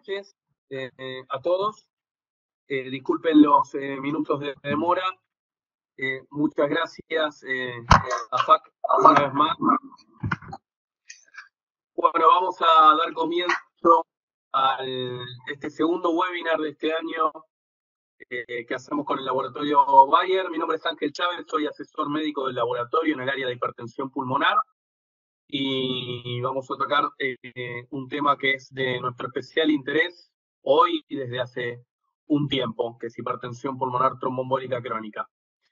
noches a todos. Disculpen los minutos de demora. Muchas gracias a FAC una vez más. Bueno, vamos a dar comienzo a este segundo webinar de este año que hacemos con el laboratorio Bayer. Mi nombre es Ángel Chávez, soy asesor médico del laboratorio en el área de hipertensión pulmonar. Y vamos a tocar un tema que es de nuestro especial interés hoy y desde hace un tiempo, que es hipertensión pulmonar tromboembólica crónica.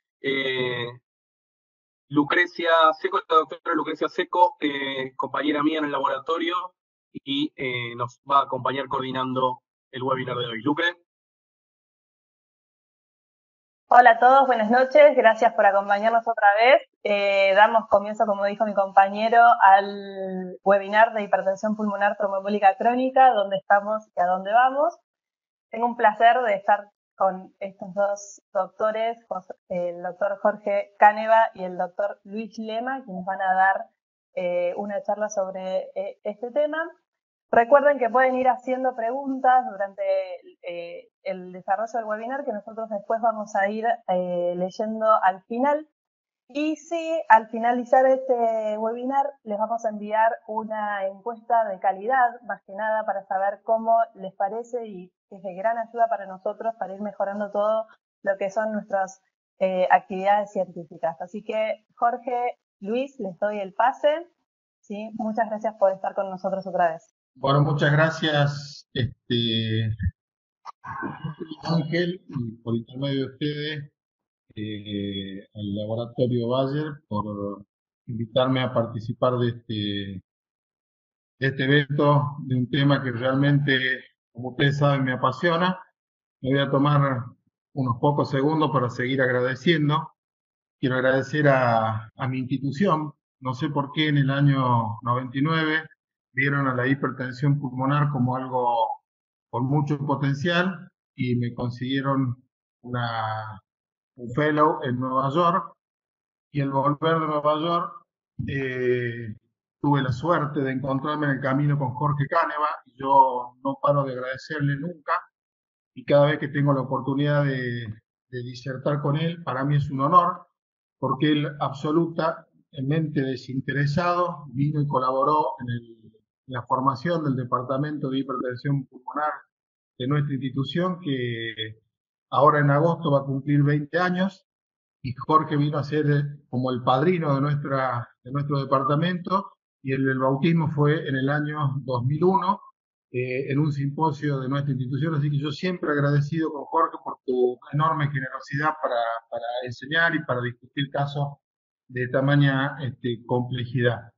Lucrecia Seco, la doctora Lucrecia Seco, compañera mía en el laboratorio, y nos va a acompañar coordinando el webinar de hoy. Lucre. Hola a todos, buenas noches, gracias por acompañarnos otra vez. Damos comienzo, como dijo mi compañero, al webinar de hipertensión pulmonar tromboembólica crónica, dónde estamos y a dónde vamos. Tengo un placer de estar con estos dos doctores, el doctor Jorge Cáneva y el doctor Luis Lema, quienes van a dar una charla sobre este tema. Recuerden que pueden ir haciendo preguntas durante el desarrollo del webinar, que nosotros después vamos a ir leyendo al final. Y si al finalizar este webinar les vamos a enviar una encuesta de calidad, más que nada para saber cómo les parece, y que es de gran ayuda para nosotros para ir mejorando todo lo que son nuestras actividades científicas. Así que Jorge, Luis, les doy el pase. ¿Sí? Muchas gracias por estar con nosotros otra vez. Bueno, muchas gracias, Ángel, y por intermedio de ustedes, al laboratorio Bayer, por invitarme a participar de este evento, de un tema que realmente, como ustedes saben, me apasiona. Me voy a tomar unos pocos segundos para seguir agradeciendo. Quiero agradecer a mi institución. No sé por qué en el año 99 vieron a la hipertensión pulmonar como algo con mucho potencial y me consiguieron un fellow en Nueva York. Y al volver de Nueva York tuve la suerte de encontrarme en el camino con Jorge Cáneva, y yo no paro de agradecerle nunca, y cada vez que tengo la oportunidad de disertar con él, para mí es un honor, porque él absolutamente desinteresado vino y colaboró en la formación del Departamento de Hipertensión Pulmonar de nuestra institución, que ahora en agosto va a cumplir 20 años, y Jorge vino a ser como el padrino de nuestro departamento, y el bautismo fue en el año 2001, en un simposio de nuestra institución. Así que yo siempre agradecido con Jorge por tu enorme generosidad para enseñar y para discutir casos de tamaña complejidad.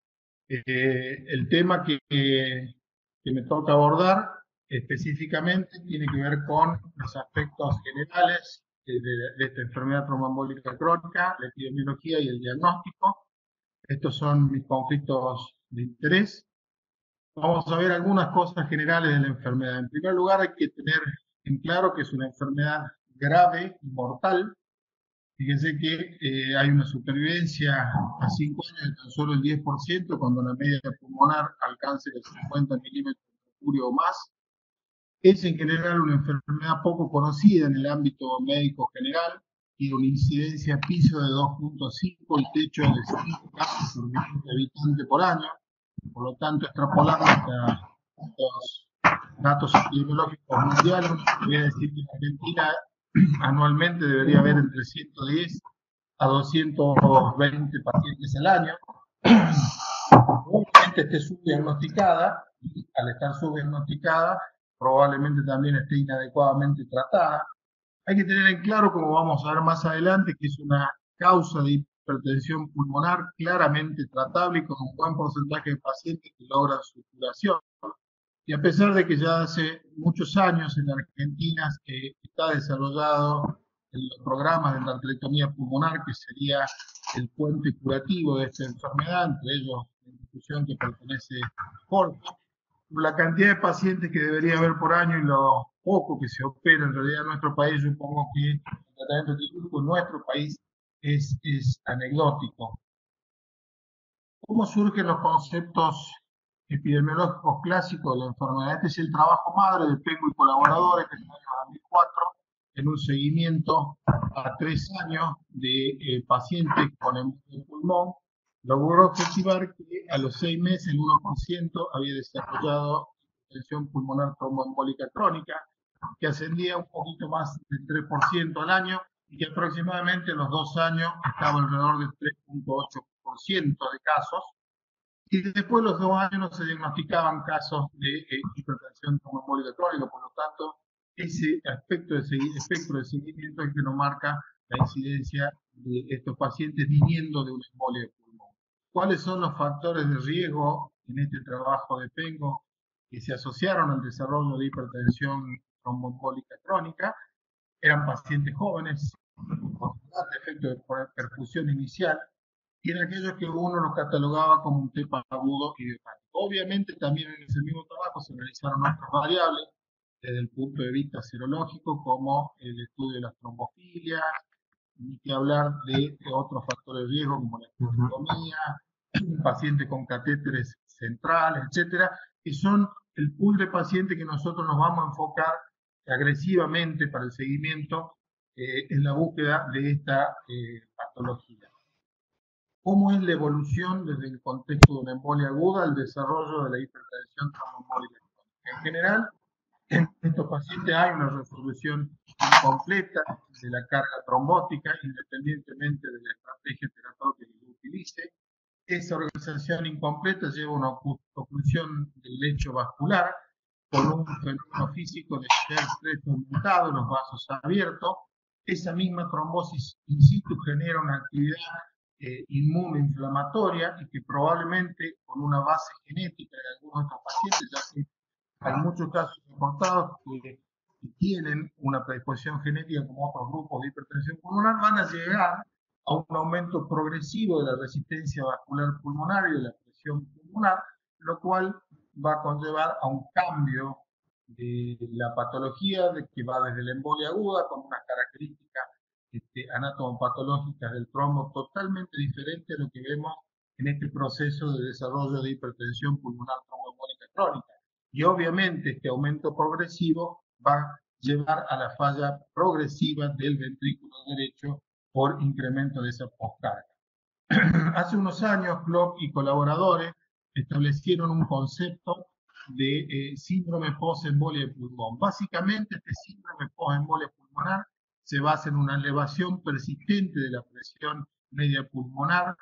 El tema que me toca abordar específicamente tiene que ver con los aspectos generales de esta enfermedad tromboembólica crónica, la epidemiología y el diagnóstico. Estos son mis conflictos de interés. Vamos a ver algunas cosas generales de la enfermedad. En primer lugar, hay que tener en claro que es una enfermedad grave y mortal. Fíjense que hay una supervivencia a 5 años de tan solo el 10%, cuando la media pulmonar alcance los 50 milímetros de mercurio o más. Es en general una enfermedad poco conocida en el ámbito médico general, y una incidencia piso de 2.5 y techo de 5 casos por millón de habitante por año. Por lo tanto, extrapolando hasta los datos epidemiológicos mundiales, voy a decir que en Argentina anualmente debería haber entre 110 a 220 pacientes al año. Probablemente esté subdiagnosticada, y al estar subdiagnosticada, probablemente también esté inadecuadamente tratada. Hay que tener en claro, como vamos a ver más adelante, que es una causa de hipertensión pulmonar claramente tratable y con un buen porcentaje de pacientes que logran su curación. Y a pesar de que ya hace muchos años en Argentina está desarrollado en los programas de narcoleptomía pulmonar, que sería el puente curativo de esta enfermedad, entre ellos la institución que pertenece a Jorge, la cantidad de pacientes que debería haber por año y lo poco que se opera en realidad en nuestro país, supongo que el tratamiento quirúrgico en nuestro país es anecdótico. ¿Cómo surgen los conceptos epidemiológicos clásicos de la enfermedad. Este es el trabajo madre de Pengo y colaboradores que en el año 2004, en un seguimiento a 3 años de pacientes con embolia de pulmón, logró objetivar que a los 6 meses el 1% había desarrollado hipertensión pulmonar tromboembólica crónica, que ascendía un poquito más del 3% al año y que aproximadamente a los 2 años estaba alrededor del 3,8% de casos. Y después de los 2 años no se diagnosticaban casos de hipertensión tromboembólica crónica, por lo tanto, ese espectro de seguimiento es el que nos marca la incidencia de estos pacientes viniendo de una embolia de pulmón. ¿Cuáles son los factores de riesgo en este trabajo de Pengo que se asociaron al desarrollo de hipertensión tromboembólica crónica? Eran pacientes jóvenes, con defecto de perfusión inicial, y en aquellos que uno los catalogaba como un TEP agudo idiopático. Obviamente también en ese mismo trabajo se analizaron otras variables desde el punto de vista serológico, como el estudio de las trombofilias, ni que hablar de otros factores de riesgo como la episiotomía, pacientes con catéteres centrales, etcétera, que son el pool de pacientes que nosotros nos vamos a enfocar agresivamente para el seguimiento en la búsqueda de esta patología. ¿Cómo es la evolución desde el contexto de una embolia aguda al desarrollo de la hipertensión tromboembólica crónica? En general, en estos pacientes hay una resolución incompleta de la carga trombótica, independientemente de la estrategia terapéutica que se utilice. Esa organización incompleta lleva a una oclusión del lecho vascular con un fenómeno físico de estrés aumentado en los vasos abiertos. Esa misma trombosis in situ genera una actividad inmunoinflamatoria y que probablemente con una base genética de algunos de estos pacientes, ya que hay muchos casos reportados que tienen una predisposición genética como otros grupos de hipertensión pulmonar, van a llegar a un aumento progresivo de la resistencia vascular pulmonar y de la presión pulmonar, lo cual va a conllevar a un cambio de la patología que va desde la embolia aguda con unas características anatomopatológicas del trombo totalmente diferente a lo que vemos en este proceso de desarrollo de hipertensión pulmonar tromboembólica crónica. Y obviamente este aumento progresivo va a llevar a la falla progresiva del ventrículo derecho por incremento de esa poscarga. Hace unos años, Klopp y colaboradores establecieron un concepto de síndrome post-embolia de pulmón. Básicamente, este síndrome post-embolia pulmonar se basa en una elevación persistente de la presión media pulmonar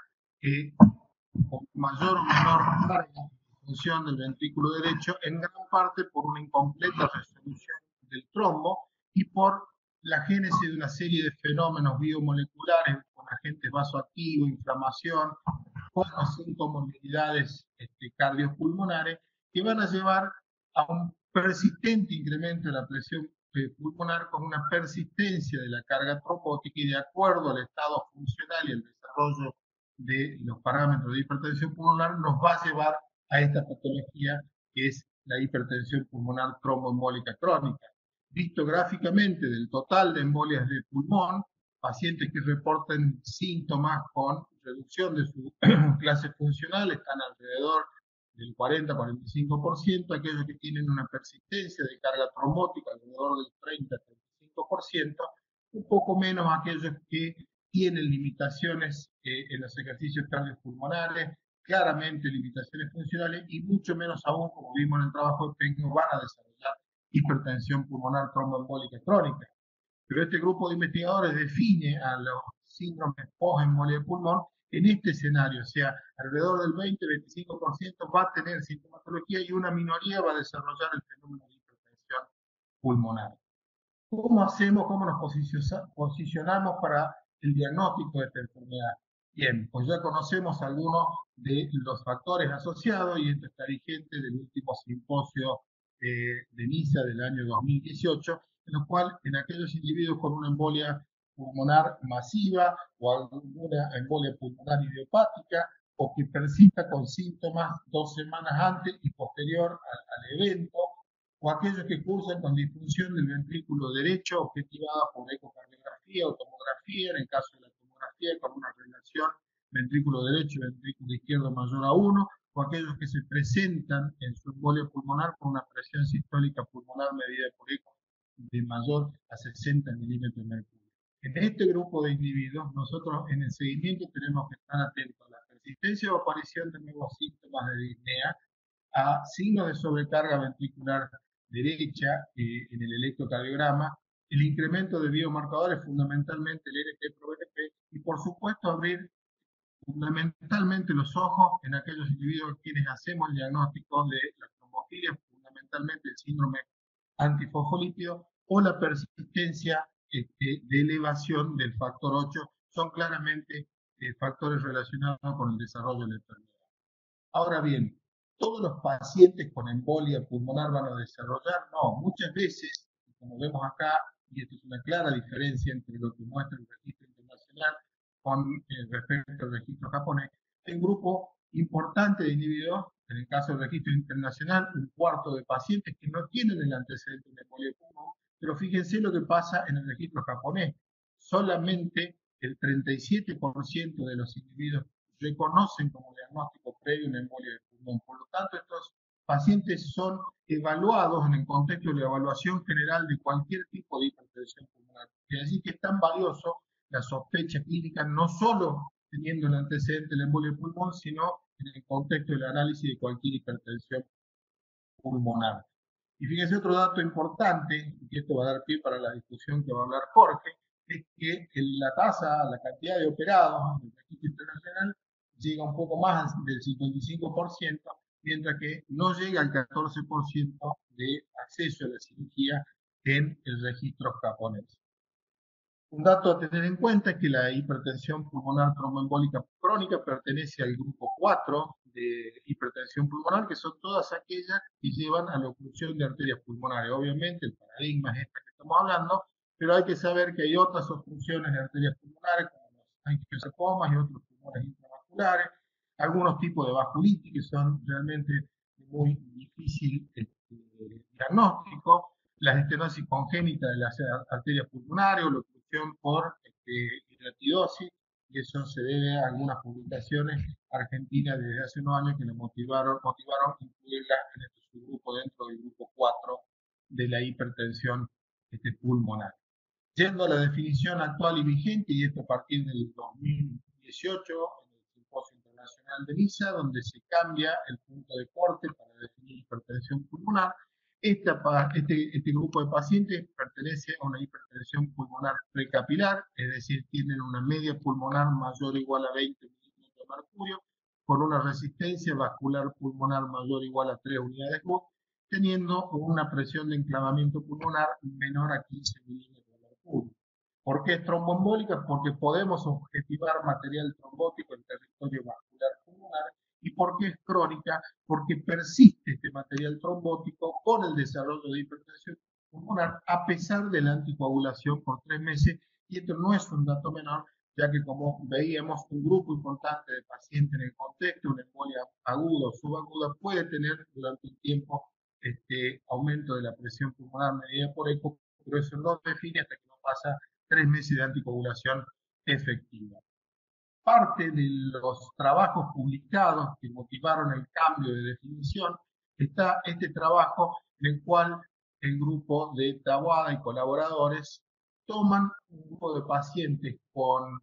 con mayor o menor carga en función del ventrículo derecho, en gran parte por una incompleta resolución del trombo y por la génesis de una serie de fenómenos biomoleculares con agentes vasoactivos, inflamación, con o sin comorbilidades cardiopulmonares, que van a llevar a un persistente incremento de la presión pulmonar con una persistencia de la carga trombótica y de acuerdo al estado funcional y el desarrollo de los parámetros de hipertensión pulmonar nos va a llevar a esta patología que es la hipertensión pulmonar tromboembólica crónica. Visto gráficamente del total de embolias de pulmón, pacientes que reportan síntomas con reducción de su clase funcional están alrededor del 40-45%, aquellos que tienen una persistencia de carga trombótica alrededor del 30-35%, un poco menos aquellos que tienen limitaciones en los ejercicios cardiopulmonares, claramente limitaciones funcionales y mucho menos aún, como vimos en el trabajo de Pengo, van a desarrollar hipertensión pulmonar tromboembólica crónica. Pero este grupo de investigadores define a los síndromes post-embolia de pulmón en este escenario, o sea, alrededor del 20-25% va a tener sintomatología y una minoría va a desarrollar el fenómeno de hipertensión pulmonar. ¿Cómo hacemos, cómo nos posicionamos para el diagnóstico de esta enfermedad? Bien, pues ya conocemos algunos de los factores asociados y esto está vigente del último simposio de NISA del año 2018, en lo cual en aquellos individuos con una embolia pulmonar masiva o alguna embolia pulmonar idiopática o que persista con síntomas 2 semanas antes y posterior al evento, o aquellos que cursan con disfunción del ventrículo derecho objetivada por ecocardiografía o tomografía, en el caso de la tomografía con una relación ventrículo derecho y ventrículo izquierdo mayor a 1, o aquellos que se presentan en su embolia pulmonar con una presión sistólica pulmonar medida por eco de mayor a 60 milímetros de mercurio. En este grupo de individuos, nosotros en el seguimiento tenemos que estar atentos a la persistencia o aparición de nuevos síntomas de disnea, a signos de sobrecarga ventricular derecha en el electrocardiograma, el incremento de biomarcadores, fundamentalmente el NT-proBNP, y por supuesto abrir fundamentalmente los ojos en aquellos individuos quienes hacemos el diagnóstico de la trombofilia, fundamentalmente el síndrome antifosfolípido o la persistencia de elevación del factor 8, son claramente factores relacionados con el desarrollo de la enfermedad. Ahora bien, ¿todos los pacientes con embolia pulmonar van a desarrollar? No, muchas veces, como vemos acá, y esto es una clara diferencia entre lo que muestra el registro internacional con respecto al registro japonés, hay un grupo importante de individuos, en el caso del registro internacional, un cuarto de pacientes que no tienen el antecedente de embolia pulmonar, pero fíjense lo que pasa en el registro japonés. Solamente el 37% de los individuos reconocen como diagnóstico previo una embolia de pulmón. Por lo tanto, estos pacientes son evaluados en el contexto de la evaluación general de cualquier tipo de hipertensión pulmonar. Y así que es tan valioso la sospecha clínica, no solo teniendo el antecedente de la embolia de pulmón, sino en el contexto del análisis de cualquier hipertensión pulmonar. Y fíjense otro dato importante, y esto va a dar pie para la discusión que va a hablar Jorge, es que la tasa, la cantidad de operados en el registro internacional llega un poco más del 55%, mientras que no llega al 14% de acceso a la cirugía en el registro japonés. Un dato a tener en cuenta es que la hipertensión pulmonar tromboembólica crónica pertenece al grupo 4 de hipertensión pulmonar, que son todas aquellas que llevan a la oclusión de arterias pulmonares. Obviamente el paradigma es este que estamos hablando, pero hay que saber que hay otras obstrucciones de arterias pulmonares, como los angiosarcomas y otros tumores intravasculares, algunos tipos de vasculitis que son realmente muy difícil diagnóstico, la estenosis congénita de las arterias pulmonares o la oclusión por hidratidosis, y eso se debe a algunas publicaciones argentinas desde hace unos años que nos motivaron a incluirla en este subgrupo dentro del grupo 4 de la hipertensión pulmonar. Yendo a la definición actual y vigente, y esto a partir del 2018, en el Simposio Internacional de Niza, donde se cambia el punto de corte para definir hipertensión pulmonar, este grupo de pacientes pertenece a una hipertensión pulmonar precapilar, es decir, tienen una media pulmonar mayor o igual a 20 milímetros de mercurio, con una resistencia vascular pulmonar mayor o igual a 3 unidades Mohs, teniendo una presión de enclavamiento pulmonar menor a 15 milímetros de mercurio. ¿Por qué es tromboembólica? Porque podemos objetivar material trombótico en territorio vascular pulmonar. ¿Y por qué es crónica? Porque persiste este material trombótico con el desarrollo de hipertensión pulmonar a pesar de la anticoagulación por 3 meses. Y esto no es un dato menor, ya que como veíamos, un grupo importante de pacientes en el contexto de una embolia aguda o subaguda puede tener durante un tiempo aumento de la presión pulmonar medida por eco, pero eso no define hasta que no pasa 3 meses de anticoagulación efectiva. Parte de los trabajos publicados que motivaron el cambio de definición está este trabajo en el cual el grupo de Tawada y colaboradores toman un grupo de pacientes con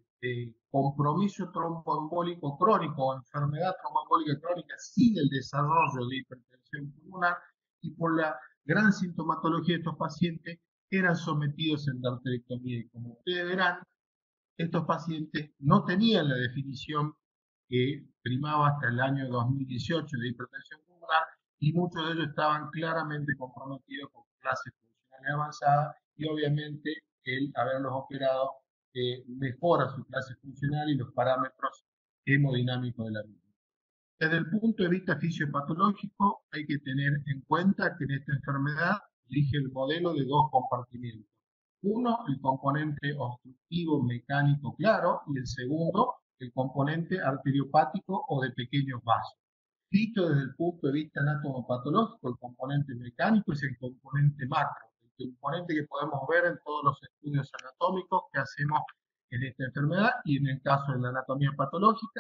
compromiso tromboembólico crónico o enfermedad tromboembólica crónica sin el desarrollo de hipertensión pulmonar, y por la gran sintomatología de estos pacientes eran sometidos a endarterectomía. Y como ustedes verán, estos pacientes no tenían la definición que primaba hasta el año 2018 de hipertensión pulmonar, y muchos de ellos estaban claramente comprometidos con clases funcionales avanzadas, y obviamente el haberlos operado mejora su clase funcional y los parámetros hemodinámicos de la misma. Desde el punto de vista fisiopatológico, hay que tener en cuenta que en esta enfermedad rige el modelo de dos compartimientos. Uno, el componente obstructivo mecánico claro, y el segundo, el componente arteriopático o de pequeños vasos. Visto desde el punto de vista anatomopatológico, el componente mecánico es el componente macro, el componente que podemos ver en todos los estudios anatómicos que hacemos en esta enfermedad, y en el caso de la anatomía patológica,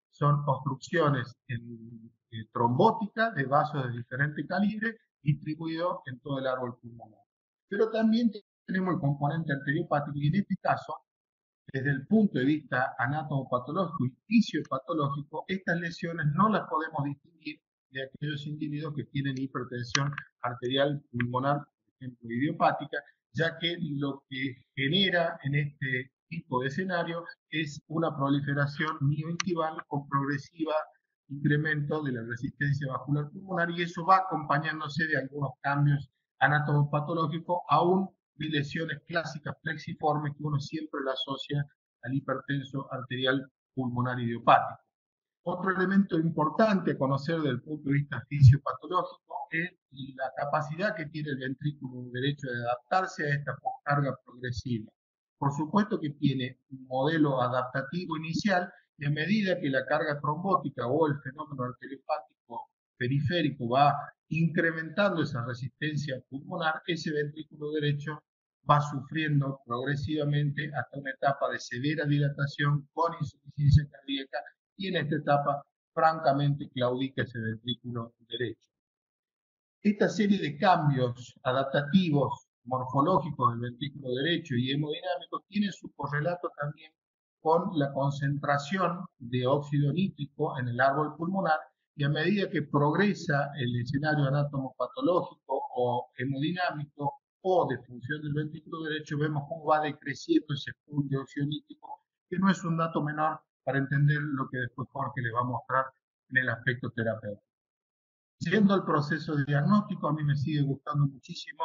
son obstrucciones trombóticas de vasos de diferente calibre distribuidos en todo el árbol pulmonar. Pero también tenemos el componente arteriopático y en este caso, desde el punto de vista anatomopatológico y fisiopatológico, estas lesiones no las podemos distinguir de aquellos individuos que tienen hipertensión arterial pulmonar, por ejemplo, idiopática, ya que lo que genera en este tipo de escenario es una proliferación miointimal con progresiva incremento de la resistencia vascular pulmonar y eso va acompañándose de algunos cambios anatomopatológicos, aún de lesiones clásicas plexiformes que uno siempre la asocia al hipertenso arterial pulmonar idiopático. Otro elemento importante a conocer desde el punto de vista fisiopatológico es la capacidad que tiene el ventrículo derecho de adaptarse a esta poscarga progresiva. Por supuesto que tiene un modelo adaptativo inicial y a medida que la carga trombótica o el fenómeno arteriopático periférico va incrementando esa resistencia pulmonar, ese ventrículo derecho va sufriendo progresivamente hasta una etapa de severa dilatación con insuficiencia cardíaca y en esta etapa francamente claudica ese ventrículo derecho. Esta serie de cambios adaptativos morfológicos del ventrículo derecho y hemodinámicos tiene su correlato también con la concentración de óxido nítrico en el árbol pulmonar y a medida que progresa el escenario anatomopatológico o hemodinámico o de función del ventrículo derecho, vemos cómo va decreciendo ese pool de óxido nítrico, que no es un dato menor para entender lo que después Jorge les va a mostrar en el aspecto terapéutico. Yendo al proceso de diagnóstico, a mí me sigue gustando muchísimo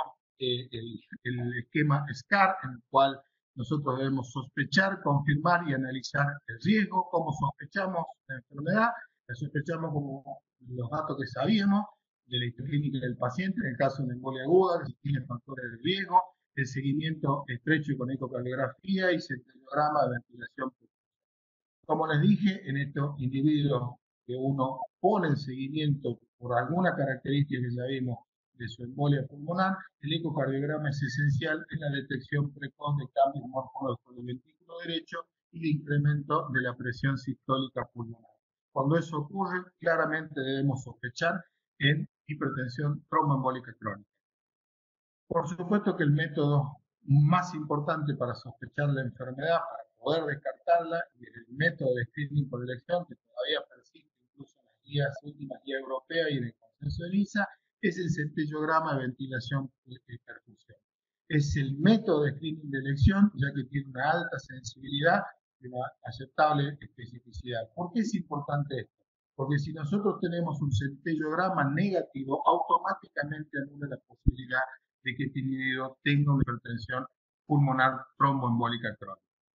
el esquema SCAR, en el cual nosotros debemos sospechar, confirmar y analizar el riesgo, cómo sospechamos la enfermedad, la sospechamos como los datos que sabíamos de la historia clínica del paciente, en el caso de una embolia aguda, si tiene factores de riesgo, el seguimiento estrecho con ecocardiografía y centellograma de ventilación. Como les dije, en estos individuos que uno pone en seguimiento por alguna característica que ya vimos de su embolia pulmonar, el ecocardiograma es esencial en la detección precoz de cambios morfológicos del ventrículo derecho y de incremento de la presión sistólica pulmonar. Cuando eso ocurre, claramente debemos sospechar en hipertensión tromboembólica crónica. Por supuesto que el método más importante para sospechar la enfermedad, para poder descartarla, y el método de screening por elección, que todavía persiste incluso en las últimas guías europeas y en el consenso de NISA, es el centellograma de ventilación y perfusión. Es el método de screening de elección, ya que tiene una alta sensibilidad y una aceptable especificidad. ¿Por qué es importante esto? Porque si nosotros tenemos un centellograma negativo, automáticamente anula la posibilidad de que este individuo tenga una hipertensión pulmonar tromboembólica crónica.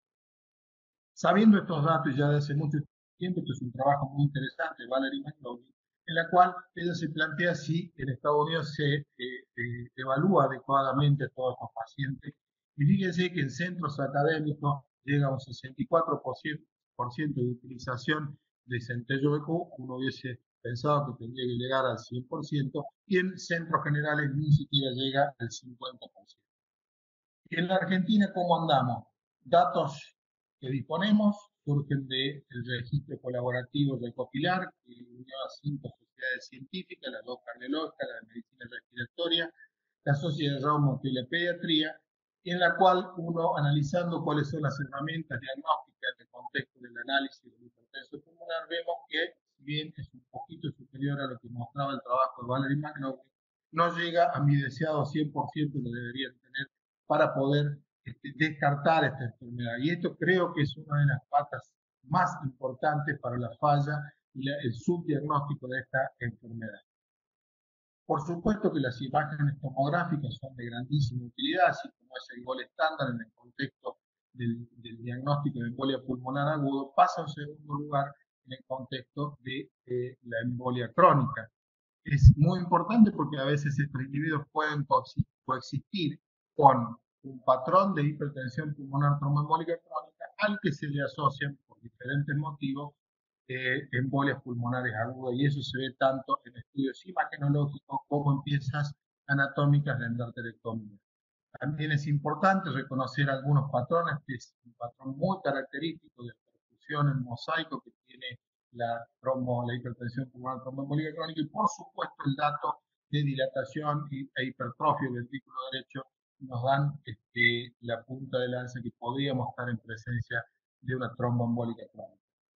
Sabiendo estos datos ya de hace mucho tiempo, esto es un trabajo muy interesante de Valerie McLaughlin, en la cual ella se plantea si en Estados Unidos se evalúa adecuadamente a todos estos pacientes. Y fíjense que en centros académicos llega a un 64% de utilización de centello BQ, uno hubiese pensado que tendría que llegar al 100%, y en centros generales ni siquiera llega al 50%. Y en la Argentina, ¿cómo andamos? Datos que disponemos surgen del registro colaborativo recopilar, que unió a 5 sociedades científicas, las 2 cardiológicas, la de medicina respiratoria, la Sociedad de Reumatología y la Pediatría, en la cual uno, analizando cuáles son las herramientas diagnósticas en el contexto del análisis del hipertenso pulmonar, vemos que, si bien es un poquito superior a lo que mostraba el trabajo de Valerie McLaughlin, no llega a mi deseado 100% que deberían tener para poder descartar esta enfermedad. Y esto creo que es una de las patas más importantes para la falla y el subdiagnóstico de esta enfermedad. Por supuesto que las imágenes tomográficas son de grandísima utilidad, así como es el gol estándar en el contexto del diagnóstico de embolia pulmonar agudo, pasa en segundo lugar en el contexto de la embolia crónica. Es muy importante porque a veces estos individuos pueden coexistir con un patrón de hipertensión pulmonar tromboembólica crónica al que se le asocian por diferentes motivos embolias pulmonares agudas, y eso se ve tanto en estudios imagenológicos como en piezas anatómicas de endarterectomía. También es importante reconocer algunos patrones, que es un patrón muy característico de perfusión en mosaico que tiene la hipertensión pulmonar tromboembólica crónica y por supuesto el dato de dilatación e hipertrofia del ventrículo derecho nos dan la punta de lanza que podríamos estar en presencia de una tromboembólica crónica.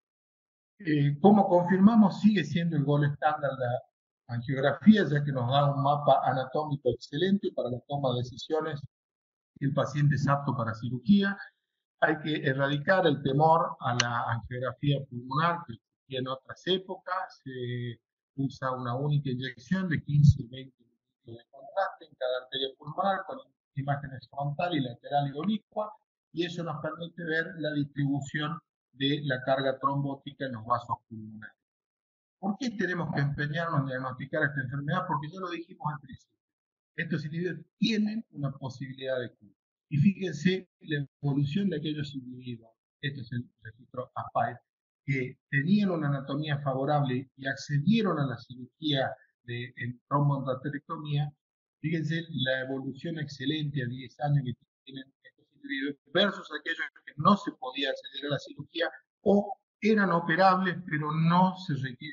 Como confirmamos, sigue siendo el gol estándar la angiografía, ya que nos da un mapa anatómico excelente para la toma de decisiones si el paciente es apto para cirugía. Hay que erradicar el temor a la angiografía pulmonar que existía en otras épocas. Se usa una única inyección de 15-20 minutos de contraste en cada arteria pulmonar con imágenes frontal y lateral y oblicua, y eso nos permite ver la distribución de la carga trombótica en los vasos pulmonares. ¿Por qué tenemos que empeñarnos en diagnosticar esta enfermedad? Porque ya lo dijimos al principio. Estos individuos tienen una posibilidad de cura. Y fíjense la evolución de aquellos individuos, este es el registro AFAID, que tenían una anatomía favorable y accedieron a la cirugía de tromboendarterectomía. Fíjense la evolución excelente a 10 años que tienen estos individuos versus aquellos que no se podía acceder a la cirugía o eran operables, pero no se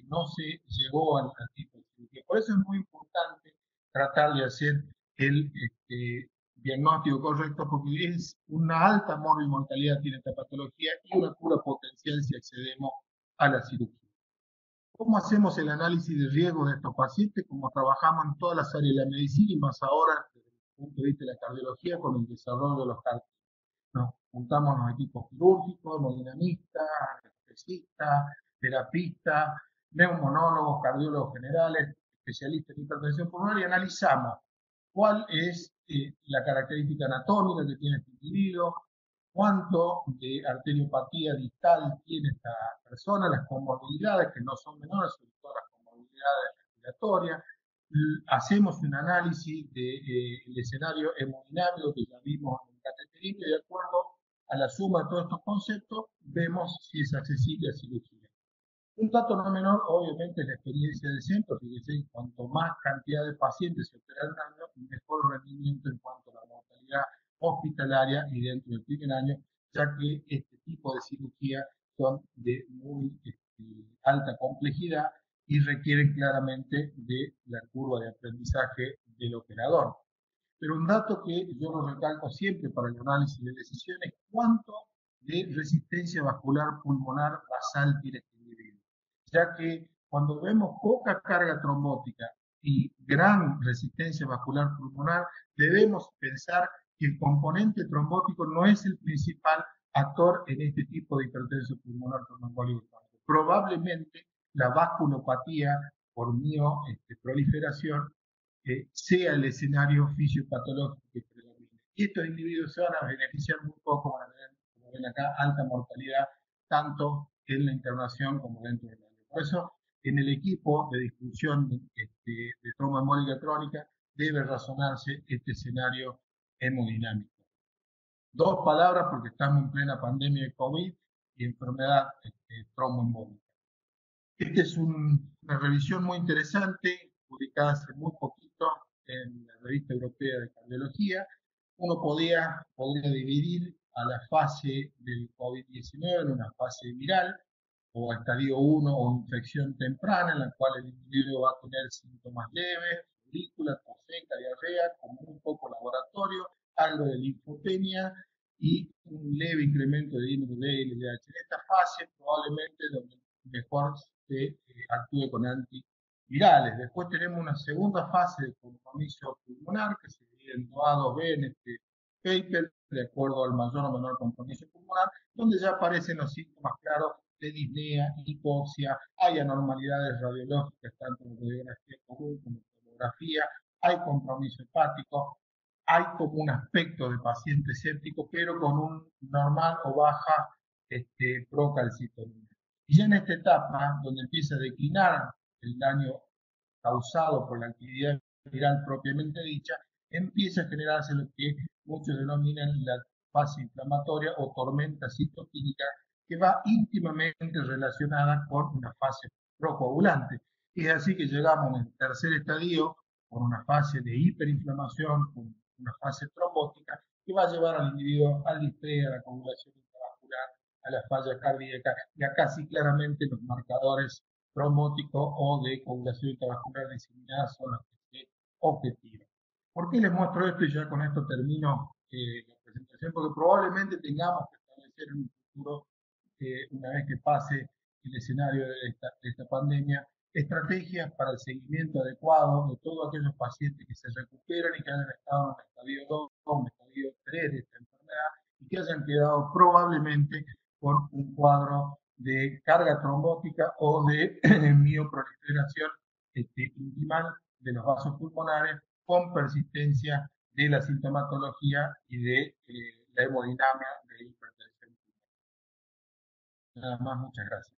llegó al tipo de cirugía. Por eso es muy importante tratar de hacer el diagnóstico correcto, porque es una alta mortalidad tiene esta patología y una cura potencial si accedemos a la cirugía. ¿Cómo hacemos el análisis de riesgo de estos pacientes? Como trabajamos en todas las áreas de la medicina y más ahora desde el punto de vista de la cardiología con el desarrollo de los cardiólogos. Nos juntamos los equipos quirúrgicos, hemodinamistas, anestesistas, terapistas, neumonólogos, cardiólogos generales, especialistas en hipertensión pulmonar y analizamos cuál es la característica anatómica que tiene este individuo, cuánto de arteriopatía distal tiene esta persona, las comorbilidades que no son menores, sobre todo las comorbilidades respiratorias. Hacemos un análisis del escenario hemodinámico que ya vimos en el cateterismo y de acuerdo a la suma de todos estos conceptos vemos si es accesible a cirugía. Un dato no menor, obviamente, es la experiencia del centro. Fíjense, cuanto más cantidad de pacientes se operan al año, mejor rendimiento en cuanto a la mortalidad hospitalaria y dentro del primer año, ya que este tipo de cirugía son de muy alta complejidad y requieren claramente de la curva de aprendizaje del operador. Pero un dato que yo lo recalco siempre para el análisis de decisiones, cuánto de resistencia vascular pulmonar basal tiene este individuo, ya que cuando vemos poca carga trombótica y gran resistencia vascular pulmonar, debemos pensar que el componente trombótico no es el principal actor en este tipo de hipertensión pulmonar tromboembólica crónica. Probablemente la vasculopatía por mioproliferación sea el escenario fisiopatológico que predomina. Y estos individuos se van a beneficiar muy poco, van a tener, como ven acá, alta mortalidad, tanto en la internación como dentro del año. Por eso, en el equipo de discusión de tromboembólica crónica debe razonarse este escenario hemodinámico. Dos palabras porque estamos en plena pandemia de COVID y enfermedad tromboembólica. Esta es una revisión muy interesante, publicada hace muy poquito en la Revista Europea de Cardiología. Uno podría dividir a la fase del COVID-19 en una fase viral, o estadio 1 o infección temprana, en la cual el individuo va a tener síntomas leves, febrícula, tos seca, diarrea, con muy poco laboratorio, algo de linfopenia y un leve incremento de IND y LDH. En esta fase probablemente donde mejor se actúe con antivirales. Después tenemos una segunda fase de compromiso pulmonar que se divide en A, 2B en este paper, de acuerdo al mayor o menor compromiso pulmonar, donde ya aparecen los síntomas claros de disnea, hipoxia, hay anormalidades radiológicas, tanto en radiografía común como en tomografía, hay compromiso hepático, hay como un aspecto de paciente séptico, pero con un normal o baja procalcitonía. Y ya en esta etapa, donde empieza a declinar el daño causado por la actividad viral propiamente dicha, empieza a generarse lo que muchos denominan la fase inflamatoria o tormenta citoquínica, que va íntimamente relacionada con una fase procoagulante. Es así que llegamos en el tercer estadio con una fase de hiperinflamación, con una fase trombótica, que va a llevar al individuo al distrés, a la coagulación intravascular, a la falla cardíaca, y acá sí claramente los marcadores tromóticos o de coagulación intravascular diseminada son los que se objetivan. ¿Por qué les muestro esto? Y ya con esto termino la presentación, porque probablemente tengamos que establecer en un futuro, una vez que pase el escenario de esta pandemia, estrategias para el seguimiento adecuado de todos aquellos pacientes que se recuperan y que hayan estado en un estadio 2 o un estadio 3 de esta enfermedad y que hayan quedado probablemente con un cuadro de carga trombótica o de mioproliferación intimal de los vasos pulmonares con persistencia de la sintomatología y de la hemodinamia de hipertensión pulmonar. Nada más, muchas gracias.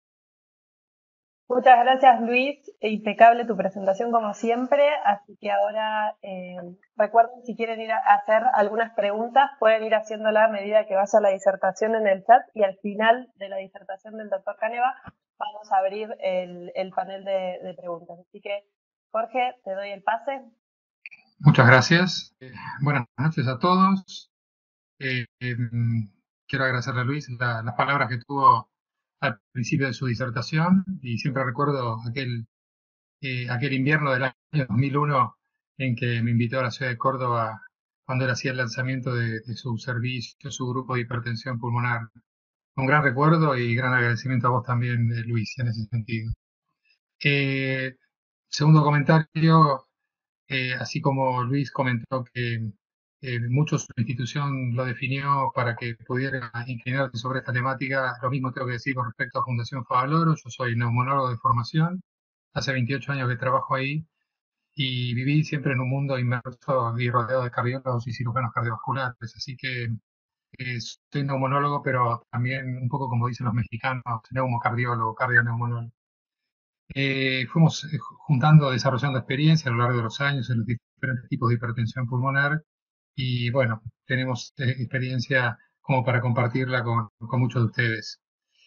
Muchas gracias, Luis. Impecable tu presentación como siempre. Así que ahora recuerden, si quieren ir a hacer algunas preguntas, pueden ir haciéndola a medida que vaya la disertación en el chat, y al final de la disertación del doctor Caneva vamos a abrir el panel de preguntas. Así que, Jorge, te doy el pase. Muchas gracias. Buenas noches a todos. Quiero agradecerle a Luis las palabras que tuvo al principio de su disertación, y siempre recuerdo aquel invierno del año 2001 en que me invitó a la ciudad de Córdoba cuando él hacía el lanzamiento de su servicio, su grupo de hipertensión pulmonar. Un gran recuerdo y gran agradecimiento a vos también, Luis, en ese sentido. Segundo comentario, así como Luis comentó que mucho su institución lo definió para que pudiera inclinarse sobre esta temática, lo mismo tengo que decir con respecto a Fundación Favaloro. Yo soy neumonólogo de formación, hace 28 años que trabajo ahí y viví siempre en un mundo inmerso y rodeado de cardiólogos y cirujanos cardiovasculares, así que soy neumonólogo, pero también un poco como dicen los mexicanos, neumocardiólogo, cardioneumonólogo. Fuimos juntando, desarrollando experiencia a lo largo de los años en los diferentes tipos de hipertensión pulmonar, y bueno, tenemos experiencia como para compartirla con muchos de ustedes.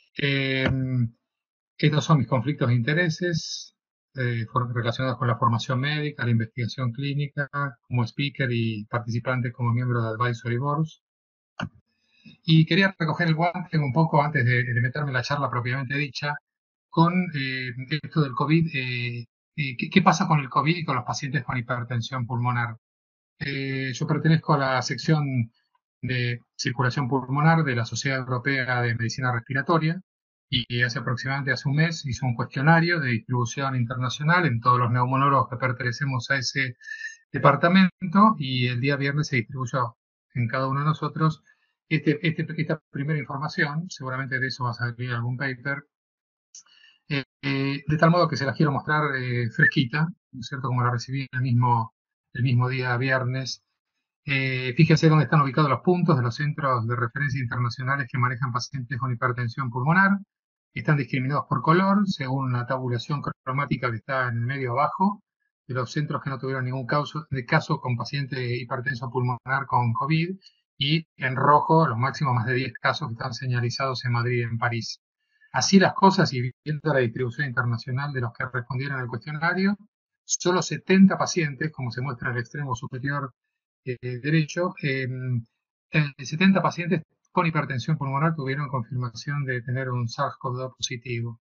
Estos son mis conflictos de intereses relacionados con la formación médica, la investigación clínica, como speaker y participante como miembro de Advisory Boards. Y quería recoger el guante un poco antes de meterme en la charla propiamente dicha, con esto del COVID. ¿Qué pasa con el COVID y con los pacientes con hipertensión pulmonar? Yo pertenezco a la sección de circulación pulmonar de la Sociedad Europea de Medicina Respiratoria, y hace un mes hice un cuestionario de distribución internacional en todos los neumonólogos que pertenecemos a ese departamento, y el día viernes se distribuyó en cada uno de nosotros esta primera información. Seguramente de eso va a salir algún paper, de tal modo que se las quiero mostrar fresquita, ¿no es cierto?, como la recibí el mismo día viernes. Fíjense dónde están ubicados los puntos de los centros de referencia internacionales que manejan pacientes con hipertensión pulmonar. Están discriminados por color, según una tabulación cromática que está en el medio abajo, de los centros que no tuvieron ningún caso con paciente hipertenso pulmonar con COVID, y en rojo los máximos más de 10 casos que están señalizados en Madrid y en París. Así las cosas, y viendo la distribución internacional de los que respondieron al cuestionario, solo 70 pacientes, como se muestra en el extremo superior derecho, 70 pacientes con hipertensión pulmonar tuvieron confirmación de tener un SARS-CoV-2 positivo.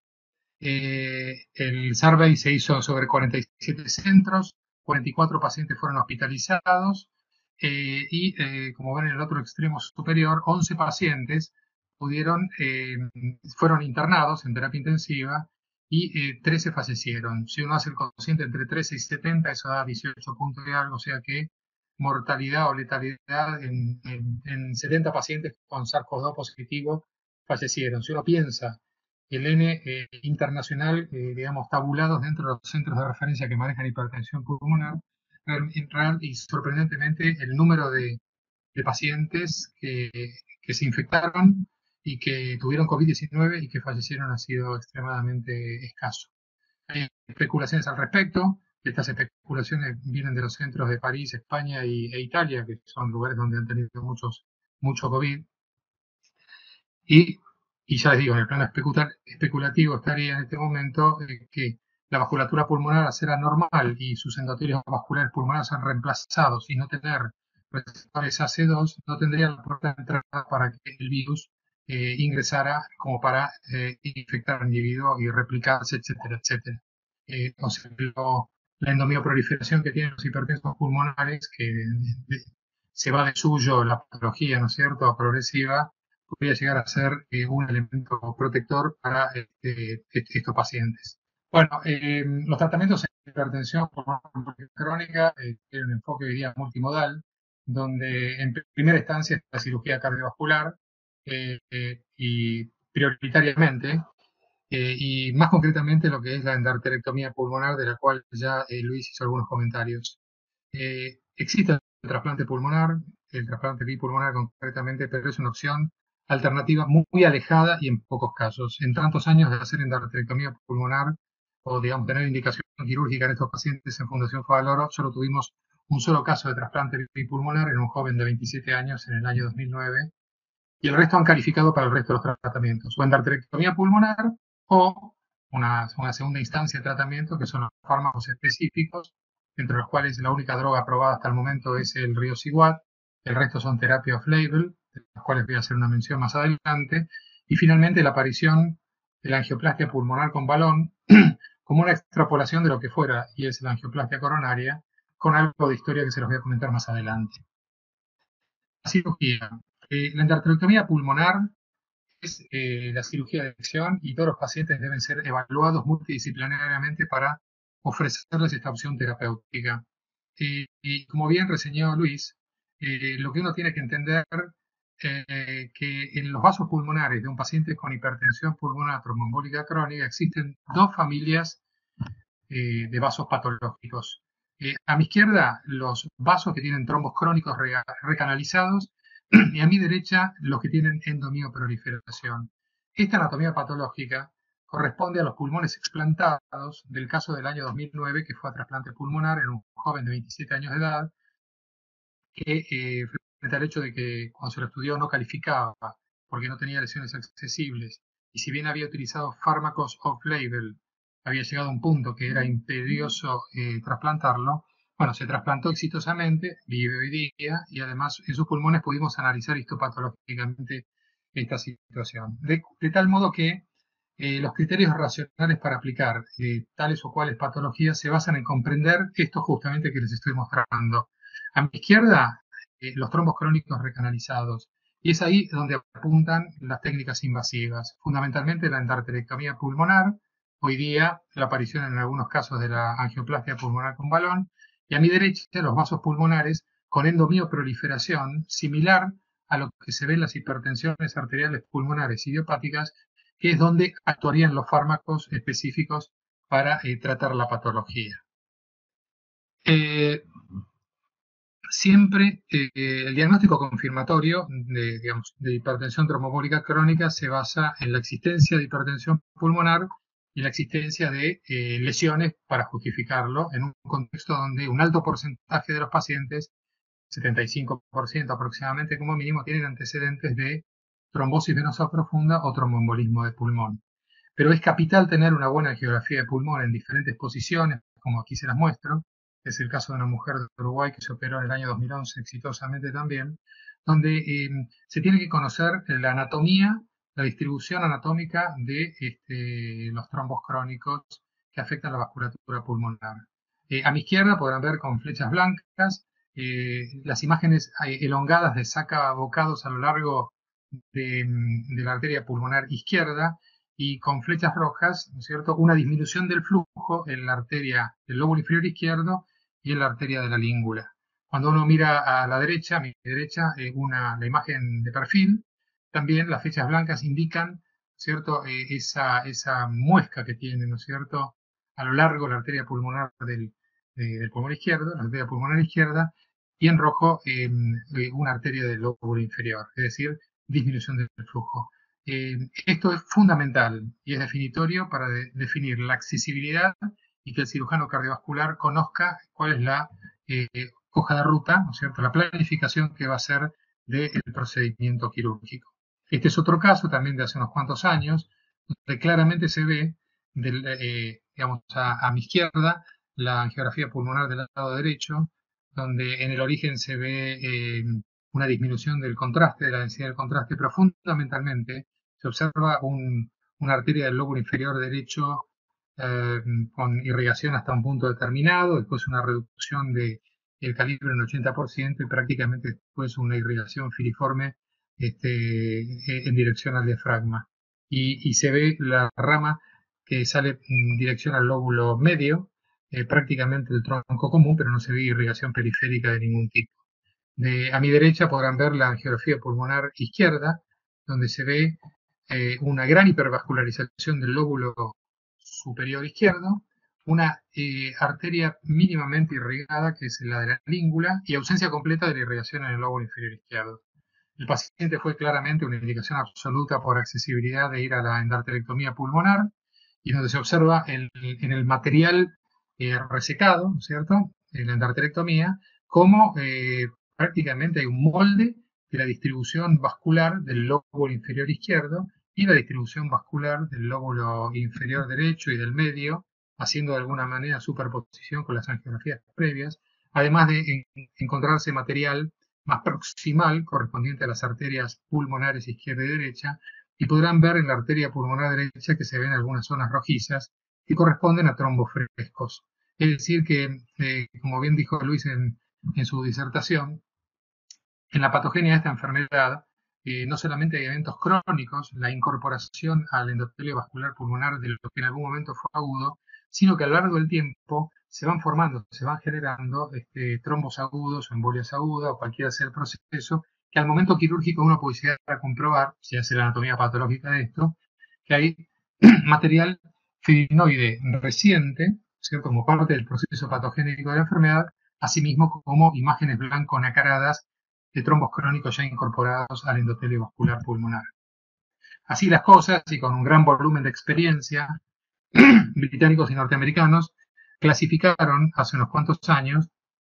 El survey se hizo sobre 47 centros, 44 pacientes fueron hospitalizados, y como ven en el otro extremo superior, 11 pacientes fueron internados en terapia intensiva, y 13 fallecieron. Si uno hace el cociente entre 13 y 70, eso da 18 puntos de algo, o sea que mortalidad o letalidad en 70 pacientes con SARS-CoV-2 positivo fallecieron. Si uno piensa el N internacional, digamos, tabulados dentro de los centros de referencia que manejan hipertensión pulmonar, y sorprendentemente el número de pacientes que se infectaron y que tuvieron COVID-19 y que fallecieron ha sido extremadamente escaso. Hay especulaciones al respecto. Estas especulaciones vienen de los centros de París, España e Italia, que son lugares donde han tenido mucho COVID. Y ya les digo, en el plano especulativo estaría en este momento que la vasculatura pulmonar, al ser anormal y sus endotelios vasculares pulmonares sean reemplazados y no tener receptores AC2, no tendría la puerta de entrada para que el virus ingresara como para infectar al individuo y replicarse, etcétera, etcétera. O sea, la endomioproliferación que tienen los hipertensos pulmonares, que se va de suyo la patología, ¿no es cierto?, progresiva, podría llegar a ser un elemento protector para estos pacientes. Bueno, los tratamientos en hipertensión pulmonar crónica tienen un enfoque hoy día multimodal, donde en primera instancia es la cirugía cardiovascular y prioritariamente, y más concretamente lo que es la endarterectomía pulmonar, de la cual ya Luis hizo algunos comentarios. Existe el trasplante pulmonar, el trasplante bipulmonar concretamente, pero es una opción alternativa muy alejada y en pocos casos. En tantos años de hacer endarterectomía pulmonar, o digamos tener indicación quirúrgica en estos pacientes en Fundación Favaloro, solo tuvimos un solo caso de trasplante bipulmonar en un joven de 27 años en el año 2009, y el resto han calificado para el resto de los tratamientos, o endarterectomía pulmonar o una segunda instancia de tratamiento, que son los fármacos específicos, entre los cuales la única droga aprobada hasta el momento es el Riociguat, el resto son terapias off-label, de las cuales voy a hacer una mención más adelante, y finalmente la aparición de la angioplastia pulmonar con balón como una extrapolación de lo que fuera, y es la angioplastia coronaria, con algo de historia que se los voy a comentar más adelante. La cirugía. La endarterectomía pulmonar es la cirugía de elección, y todos los pacientes deben ser evaluados multidisciplinariamente para ofrecerles esta opción terapéutica. Y como bien reseñó Luis, lo que uno tiene que entender que en los vasos pulmonares de un paciente con hipertensión pulmonar tromboembólica crónica existen dos familias de vasos patológicos. A mi izquierda, los vasos que tienen trombos crónicos recanalizados, y a mi derecha, los que tienen endomioproliferación. Esta anatomía patológica corresponde a los pulmones explantados del caso del año 2009, que fue a trasplante pulmonar en un joven de 27 años de edad, que frente al hecho de que cuando se lo estudió no calificaba porque no tenía lesiones accesibles, y si bien había utilizado fármacos off-label, había llegado a un punto que era imperioso trasplantarlo. Bueno, se trasplantó exitosamente, vive hoy día, y además en sus pulmones pudimos analizar histopatológicamente esta situación. De tal modo que los criterios racionales para aplicar tales o cuales patologías se basan en comprender esto justamente que les estoy mostrando. A mi izquierda, los trombos crónicos recanalizados, y es ahí donde apuntan las técnicas invasivas, fundamentalmente la endarterectomía pulmonar, hoy día la aparición en algunos casos de la angioplastia pulmonar con balón, y a mi derecha los vasos pulmonares con endomioproliferación, similar a lo que se ve en las hipertensiones arteriales pulmonares idiopáticas, que es donde actuarían los fármacos específicos para tratar la patología. Siempre el diagnóstico confirmatorio de hipertensión trombólica crónica se basa en la existencia de hipertensión pulmonar y la existencia de lesiones para justificarlo, en un contexto donde un alto porcentaje de los pacientes, 75% aproximadamente como mínimo, tienen antecedentes de trombosis venosa profunda o tromboembolismo de pulmón. Pero es capital tener una buena angiografía de pulmón en diferentes posiciones, como aquí se las muestro. Es el caso de una mujer de Uruguay que se operó en el año 2011 exitosamente también, donde se tiene que conocer la anatomía, la distribución anatómica de los trombos crónicos que afectan la vasculatura pulmonar. A mi izquierda podrán ver con flechas blancas las imágenes elongadas de saca bocados a lo largo de la arteria pulmonar izquierda, y con flechas rojas, ¿no es cierto?, una disminución del flujo en la arteria del lóbulo inferior izquierdo y en la arteria de la língula. Cuando uno mira a la derecha, a mi derecha, la imagen de perfil, también las flechas blancas indican, ¿cierto?, esa muesca que tiene, ¿no es cierto?, a lo largo de la arteria pulmonar del pulmón izquierdo, la arteria pulmonar izquierda, y en rojo una arteria del lóbulo inferior, es decir, disminución del flujo. Esto es fundamental y es definitorio para definir la accesibilidad y que el cirujano cardiovascular conozca cuál es la hoja de ruta, ¿no es cierto?, la planificación que va a hacer del procedimiento quirúrgico. Este es otro caso también de hace unos cuantos años, donde claramente se ve, digamos, a mi izquierda, la angiografía pulmonar del lado derecho, donde en el origen se ve una disminución del contraste, de la densidad del contraste, pero fundamentalmente se observa una arteria del lóbulo inferior derecho con irrigación hasta un punto determinado, después una reducción del calibre en 80% y prácticamente después una irrigación filiforme en dirección al diafragma. Y se ve la rama que sale en dirección al lóbulo medio, prácticamente el tronco común, pero no se ve irrigación periférica de ningún tipo. A mi derecha podrán ver la angiografía pulmonar izquierda, donde se ve una gran hipervascularización del lóbulo superior izquierdo, una arteria mínimamente irrigada, que es la de la língula, y ausencia completa de la irrigación en el lóbulo inferior izquierdo. El paciente fue claramente una indicación absoluta por accesibilidad de ir a la endarterectomía pulmonar, y donde se observa en el material resecado, ¿no es cierto?, en la endarterectomía, cómo prácticamente hay un molde de la distribución vascular del lóbulo inferior izquierdo y la distribución vascular del lóbulo inferior derecho y del medio, haciendo de alguna manera superposición con las angiografías previas, además de encontrarse material más proximal correspondiente a las arterias pulmonares izquierda y derecha, y podrán ver en la arteria pulmonar derecha que se ven algunas zonas rojizas que corresponden a trombos frescos. Es decir que, como bien dijo Luis en su disertación, en la patogenia de esta enfermedad no solamente hay eventos crónicos, la incorporación al endotelio vascular pulmonar de lo que en algún momento fue agudo, sino que a lo largo del tiempo se van formando, se van generando trombos agudos o embolias agudas o cualquiera sea el proceso, que al momento quirúrgico uno puede llegar a comprobar, si hace la anatomía patológica de esto, que hay material fibrinoide reciente, ¿cierto?, como parte del proceso patogénico de la enfermedad, asimismo como imágenes blanco-nacaradas de trombos crónicos ya incorporados al endotelio vascular pulmonar. Así las cosas, y con un gran volumen de experiencia, británicos y norteamericanos clasificaron hace unos cuantos años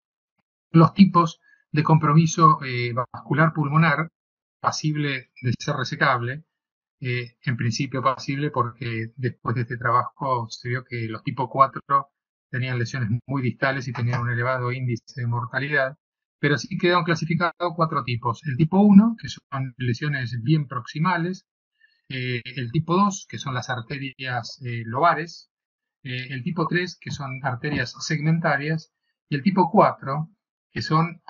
los tipos de compromiso vascular pulmonar pasible de ser resecable, en principio pasible porque después de este trabajo se vio que los tipo 4 tenían lesiones muy distales y tenían un elevado índice de mortalidad, pero sí quedaron clasificados 4 tipos. El tipo 1, que son lesiones bien proximales, el tipo 2, que son las arterias lobares, el tipo 3, que son arterias segmentarias, y el tipo 4, que son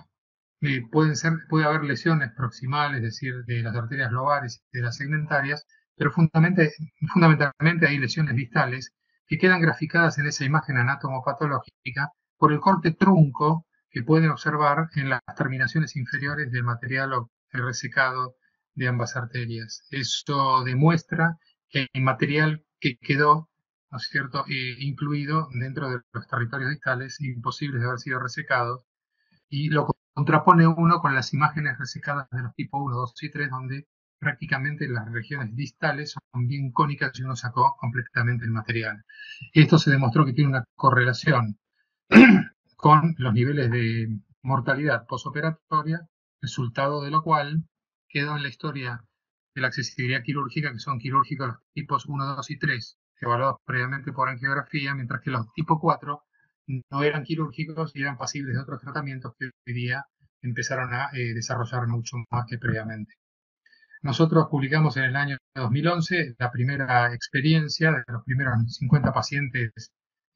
puede haber lesiones proximales, es decir, de las arterias lobares y de las segmentarias, pero fundamentalmente hay lesiones distales que quedan graficadas en esa imagen anatomopatológica por el corte trunco que pueden observar en las terminaciones inferiores del material resecado de ambas arterias. Esto demuestra que hay material que quedó, ¿no es cierto?, incluido dentro de los territorios distales, imposibles de haber sido resecados, y lo contrapone uno con las imágenes resecadas de los tipos 1, 2 y 3, donde prácticamente las regiones distales son bien cónicas y uno sacó completamente el material. Esto se demostró que tiene una correlación con los niveles de mortalidad posoperatoria, resultado de lo cual quedó en la historia de la accesibilidad quirúrgica, que son quirúrgicos los tipos 1, 2 y 3, evaluados previamente por angiografía, mientras que los tipo 4 no eran quirúrgicos y eran pasibles de otros tratamientos que hoy día empezaron a desarrollar mucho más que previamente. Nosotros publicamos en el año 2011 la primera experiencia de los primeros 50 pacientes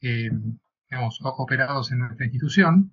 operados en nuestra institución,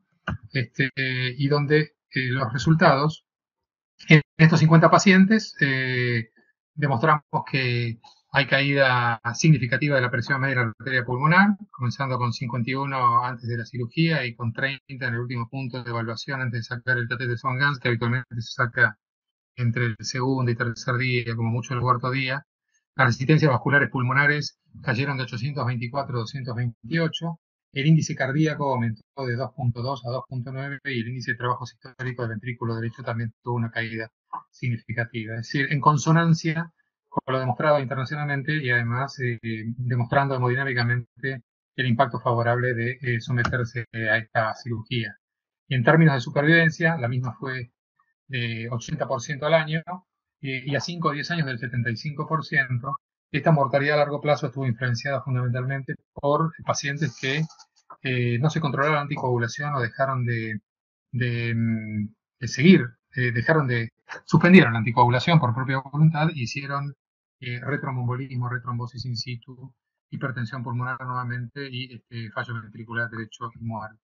y donde los resultados en estos 50 pacientes demostramos que hay caída significativa de la presión media de la arteria pulmonar, comenzando con 51 antes de la cirugía y con 30 en el último punto de evaluación antes de sacar el catéter de Swan-Ganz, que habitualmente se saca entre el segundo y tercer día, como mucho el cuarto día. Las resistencias vasculares pulmonares cayeron de 824 a 228. El índice cardíaco aumentó de 2.2 a 2.9 y el índice de trabajo sistólico del ventrículo derecho también tuvo una caída significativa. Es decir, en consonancia con lo demostrado internacionalmente y además demostrando hemodinámicamente el impacto favorable de someterse a esta cirugía. Y en términos de supervivencia, la misma fue de 80% al año, y a 5 o 10 años del 75%. Esta mortalidad a largo plazo estuvo influenciada fundamentalmente por pacientes que no se controlaron la anticoagulación o dejaron de seguir suspendieron la anticoagulación por propia voluntad, hicieron retromboembolismo, retrombosis in situ, hipertensión pulmonar nuevamente y fallo ventricular derecho y muerte.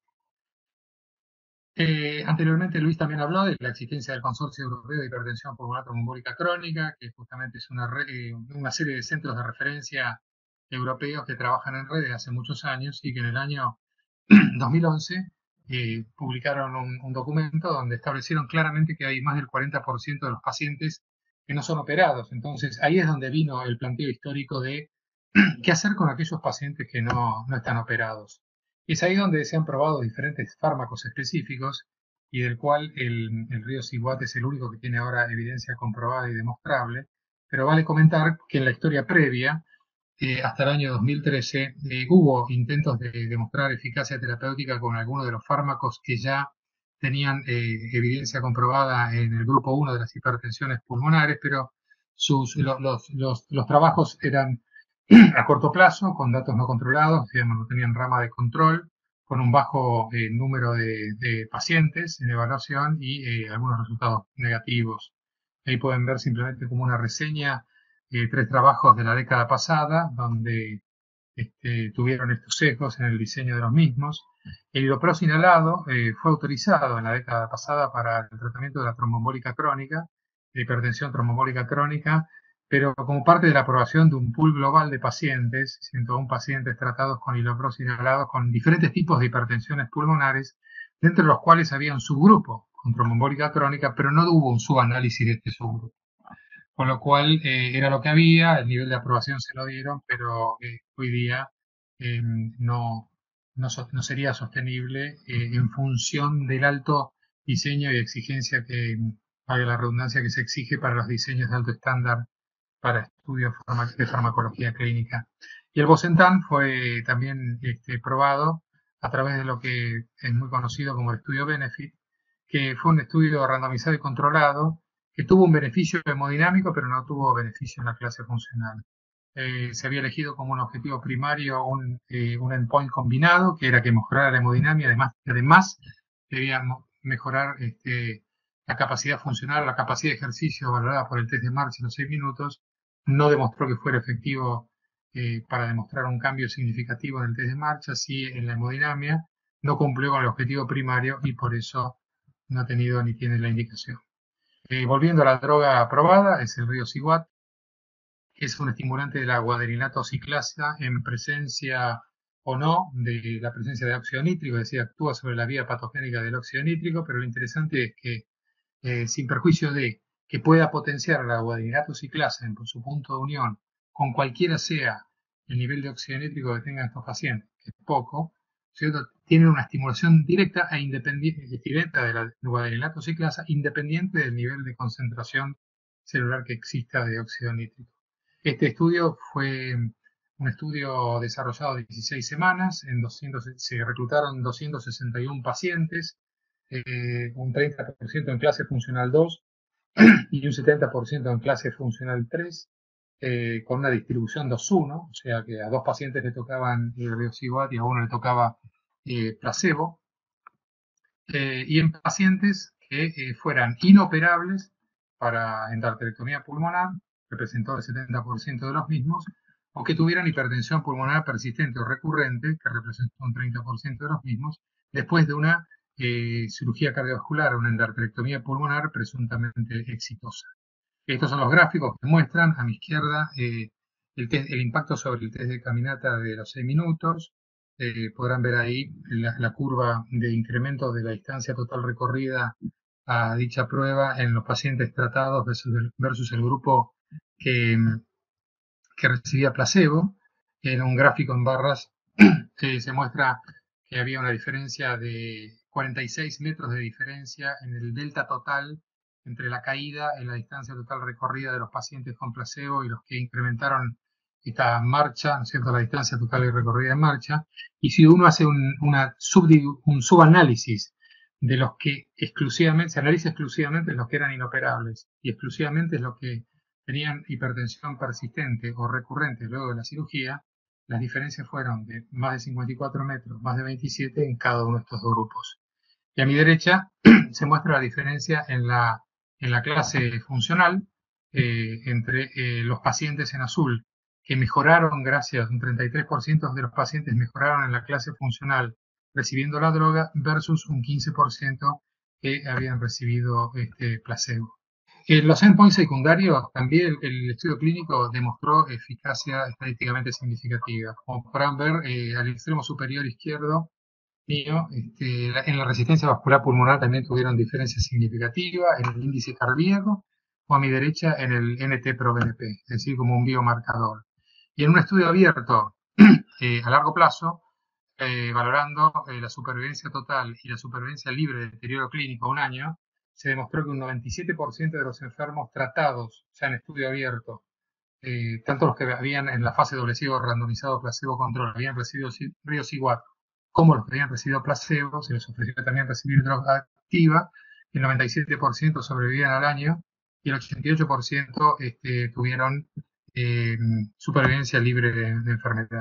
Anteriormente Luis también habló de la existencia del Consorcio Europeo de Hipertensión Pulmonar Tromboembólica Crónica, que justamente es una serie de centros de referencia europeos que trabajan en red desde hace muchos años y que en el año 2011 publicaron un documento donde establecieron claramente que hay más del 40% de los pacientes que no son operados. Entonces ahí es donde vino el planteo histórico de qué hacer con aquellos pacientes que no están operados. Es ahí donde se han probado diferentes fármacos específicos y del cual el riociguat es el único que tiene ahora evidencia comprobada y demostrable, pero vale comentar que en la historia previa, hasta el año 2013, hubo intentos de demostrar eficacia terapéutica con algunos de los fármacos que ya tenían evidencia comprobada en el grupo 1 de las hipertensiones pulmonares, pero los trabajos eran a corto plazo, con datos no controlados, digamos, no tenían rama de control, con un bajo número de pacientes en evaluación y algunos resultados negativos. Ahí pueden ver simplemente como una reseña 3 trabajos de la década pasada, donde tuvieron estos sesgos en el diseño de los mismos. El hidroperox inhalado fue autorizado en la década pasada para el tratamiento de la tromboembólica crónica, de hipertensión tromboembólica crónica, pero como parte de la aprobación de un pool global de pacientes, 101 pacientes tratados con hidroperox inhalado con diferentes tipos de hipertensiones pulmonares, dentro de los cuales había un subgrupo con tromboembólica crónica, pero no hubo un subanálisis de este subgrupo. Con lo cual era lo que había, el nivel de aprobación se lo dieron, pero hoy día no sería sostenible en función del alto diseño y exigencia que, vale la redundancia, que se exige para los diseños de alto estándar para estudios de farmacología clínica. Y el Bosentan fue también probado a través de lo que es muy conocido como el estudio Benefit, que fue un estudio randomizado y controlado que tuvo un beneficio hemodinámico, pero no tuvo beneficio en la clase funcional. Se había elegido como un objetivo primario un endpoint combinado, que era que mejorara la hemodinamia, además debía mejorar la capacidad funcional, la capacidad de ejercicio valorada por el test de marcha en los 6 minutos. No demostró que fuera efectivo para demostrar un cambio significativo en el test de marcha, sí en la hemodinamia. No cumplió con el objetivo primario y por eso no ha tenido ni tiene la indicación. Volviendo a la droga aprobada, es el riociguat, que es un estimulante de la guanidinato ciclasa en presencia o no de la presencia de óxido nítrico, es decir, actúa sobre la vía patogénica del óxido nítrico, pero lo interesante es que, sin perjuicio de que pueda potenciar la guanidinato ciclasa en su punto de unión con cualquiera sea el nivel de óxido nítrico que tengan estos pacientes, que es poco, ¿cierto? Tienen una estimulación directa e independiente de la guanidinato ciclasa, independiente del nivel de concentración celular que exista de óxido nítrico. Este estudio fue un estudio desarrollado 16 semanas, se reclutaron 261 pacientes, un 30% en clase funcional 2 y un 70% en clase funcional 3, con una distribución 2-1, o sea que a 2 pacientes le tocaban riociguat y a 1 le tocaba placebo, y en pacientes que fueran inoperables para endarterectomía pulmonar, representó el 70% de los mismos, o que tuvieran hipertensión pulmonar persistente o recurrente, que representó un 30% de los mismos, después de una cirugía cardiovascular, una endarterectomía pulmonar presuntamente exitosa. Estos son los gráficos que muestran a mi izquierda el impacto sobre el test de caminata de los 6 minutos. Podrán ver ahí la curva de incremento de la distancia total recorrida a dicha prueba en los pacientes tratados versus el grupo que recibía placebo. En un gráfico en barras se muestra que había una diferencia de 46 metros de diferencia en el delta total entre la caída en la distancia total recorrida de los pacientes con placebo y los que incrementaron esta marcha, ¿no es cierto?, la distancia total recorrida en marcha. Y si uno hace un subanálisis de los que se analiza exclusivamente los que eran inoperables y exclusivamente los que tenían hipertensión persistente o recurrente luego de la cirugía, las diferencias fueron de más de 54 metros, más de 27 en cada uno de estos dos grupos. Y a mi derecha se muestra la diferencia en la clase funcional entre los pacientes en azul, que mejoraron gracias, un 33% de los pacientes mejoraron en la clase funcional recibiendo la droga versus un 15% que habían recibido placebo. Los endpoints secundarios, también el estudio clínico demostró eficacia estadísticamente significativa. Como podrán ver, al extremo superior izquierdo mío, en la resistencia vascular pulmonar también tuvieron diferencias significativas en el índice cardíaco, o a mi derecha en el NT-proBNP, es decir, como un biomarcador. Y en un estudio abierto a largo plazo, valorando la supervivencia total y la supervivencia libre de deterioro clínico a un año, se demostró que un 97% de los enfermos tratados, ya en estudio abierto, tanto los que habían en la fase doble ciego randomizado placebo-control, habían recibido riociguat, como los que habían recibido placebo, se les ofreció también recibir droga activa, el 97% sobrevivían al año y el 88% tuvieron supervivencia libre de enfermedad.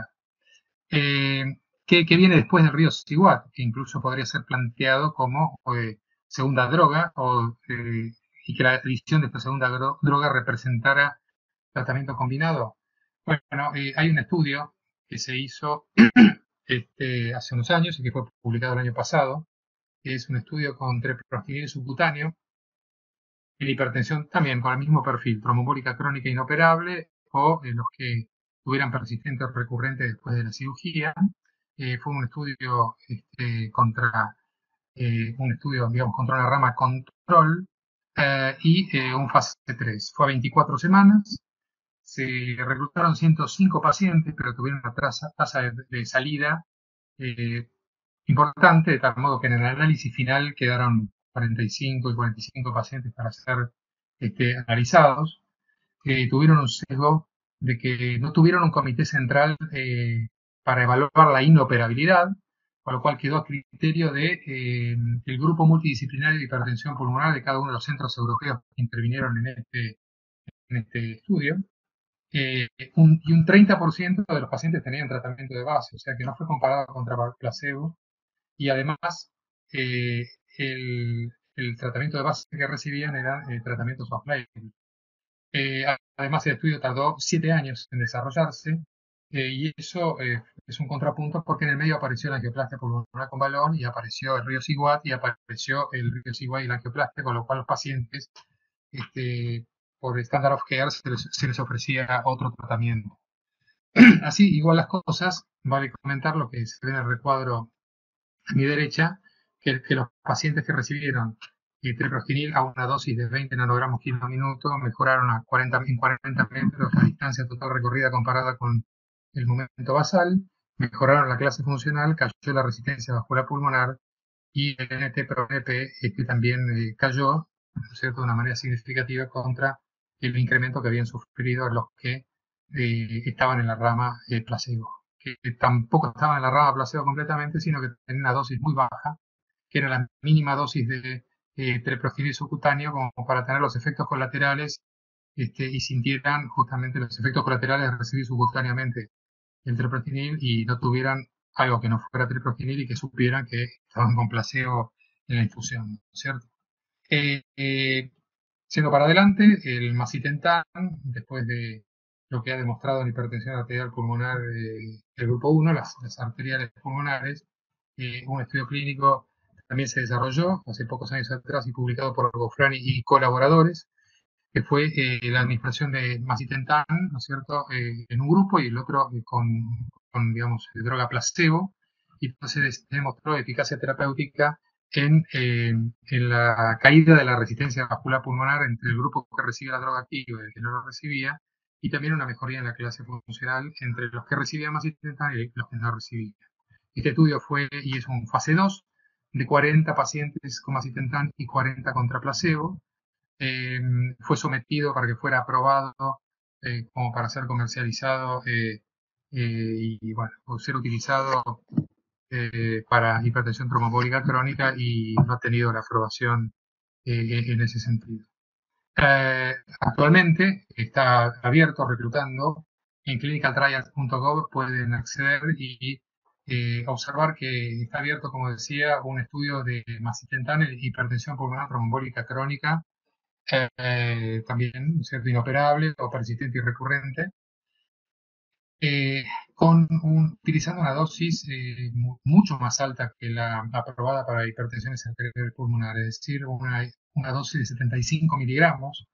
¿Qué viene después del riociguat? Que incluso podría ser planteado como segunda droga y que la adición de esta segunda droga representara tratamiento combinado. Bueno, hay un estudio que se hizo hace unos años y que fue publicado el año pasado, que es un estudio con treprostinil subcutáneo en hipertensión también con el mismo perfil, trombólica crónica inoperable o los que tuvieran persistente o recurrente después de la cirugía. Fue un estudio digamos, contra una rama control y un fase 3. Fue a 24 semanas. Se reclutaron 105 pacientes, pero tuvieron una tasa de salida importante, de tal modo que en el análisis final quedaron 45 y 45 pacientes para ser analizados. Tuvieron un sesgo de que no tuvieron un comité central para evaluar la inoperabilidad, con lo cual quedó a criterio de el grupo multidisciplinario de hipertensión pulmonar de cada uno de los centros europeos que intervinieron en este estudio. Y un 30% de los pacientes tenían tratamiento de base, o sea que no fue comparado contra placebo, y además el tratamiento de base que recibían eran tratamientos off-label. Además el estudio tardó 7 años en desarrollarse, y eso es un contrapunto porque en el medio apareció la angioplastia pulmonar con balón y apareció el riociguat y apareció el riociguat y la angioplastia, con lo cual los pacientes por standard of care se les ofrecía otro tratamiento. Así, igual las cosas, vale comentar lo que se ve en el recuadro a mi derecha, que los pacientes que recibieron treprostinil a una dosis de 20 nanogramos kilo minuto mejoraron en 40 metros la distancia total recorrida comparada con el momento basal, mejoraron la clase funcional, cayó la resistencia vascular pulmonar y el NT-proBNP también cayó, ¿no es cierto?, de una manera significativa contra el incremento que habían sufrido los que estaban en la rama placebo, que tampoco estaban en la rama placebo completamente, sino que tenían una dosis muy baja, que era la mínima dosis de treprostinil subcutáneo como para tener los efectos colaterales y sintieran justamente los efectos colaterales de recibir subcutáneamente el treprostinil y no tuvieran algo que no fuera treprostinil y que supieran que estaban con placebo en la infusión, ¿no es cierto? Siendo para adelante, el macitentan, después de lo que ha demostrado en hipertensión arterial pulmonar del grupo 1, las arteriales pulmonares, un estudio clínico también se desarrolló hace pocos años atrás y publicado por Gofrani y colaboradores, que fue la administración de macitentan, ¿no es cierto?, en un grupo y el otro con digamos, droga placebo, y entonces se demostró eficacia terapéutica en la caída de la resistencia vascular pulmonar entre el grupo que recibe la droga activa y el que no lo recibía, y también una mejoría en la clase funcional entre los que recibían macitentan y los que no recibían. Este estudio fue y es un fase 2 de 40 pacientes con macitentan y 40 contra placebo. Fue sometido para que fuera aprobado como para ser comercializado y bueno, ser utilizado para hipertensión trombólica crónica y no ha tenido la aprobación en ese sentido. Actualmente está abierto, reclutando. En clinicaltrials.gov pueden acceder y observar que está abierto, como decía, un estudio de macitentan, hipertensión pulmonar tromboembólica crónica, también, ¿cierto?, inoperable o persistente y recurrente, eh, utilizando una dosis mucho más alta que la aprobada para hipertensiones arteriales pulmonares, es decir, una dosis de 75 miligramos,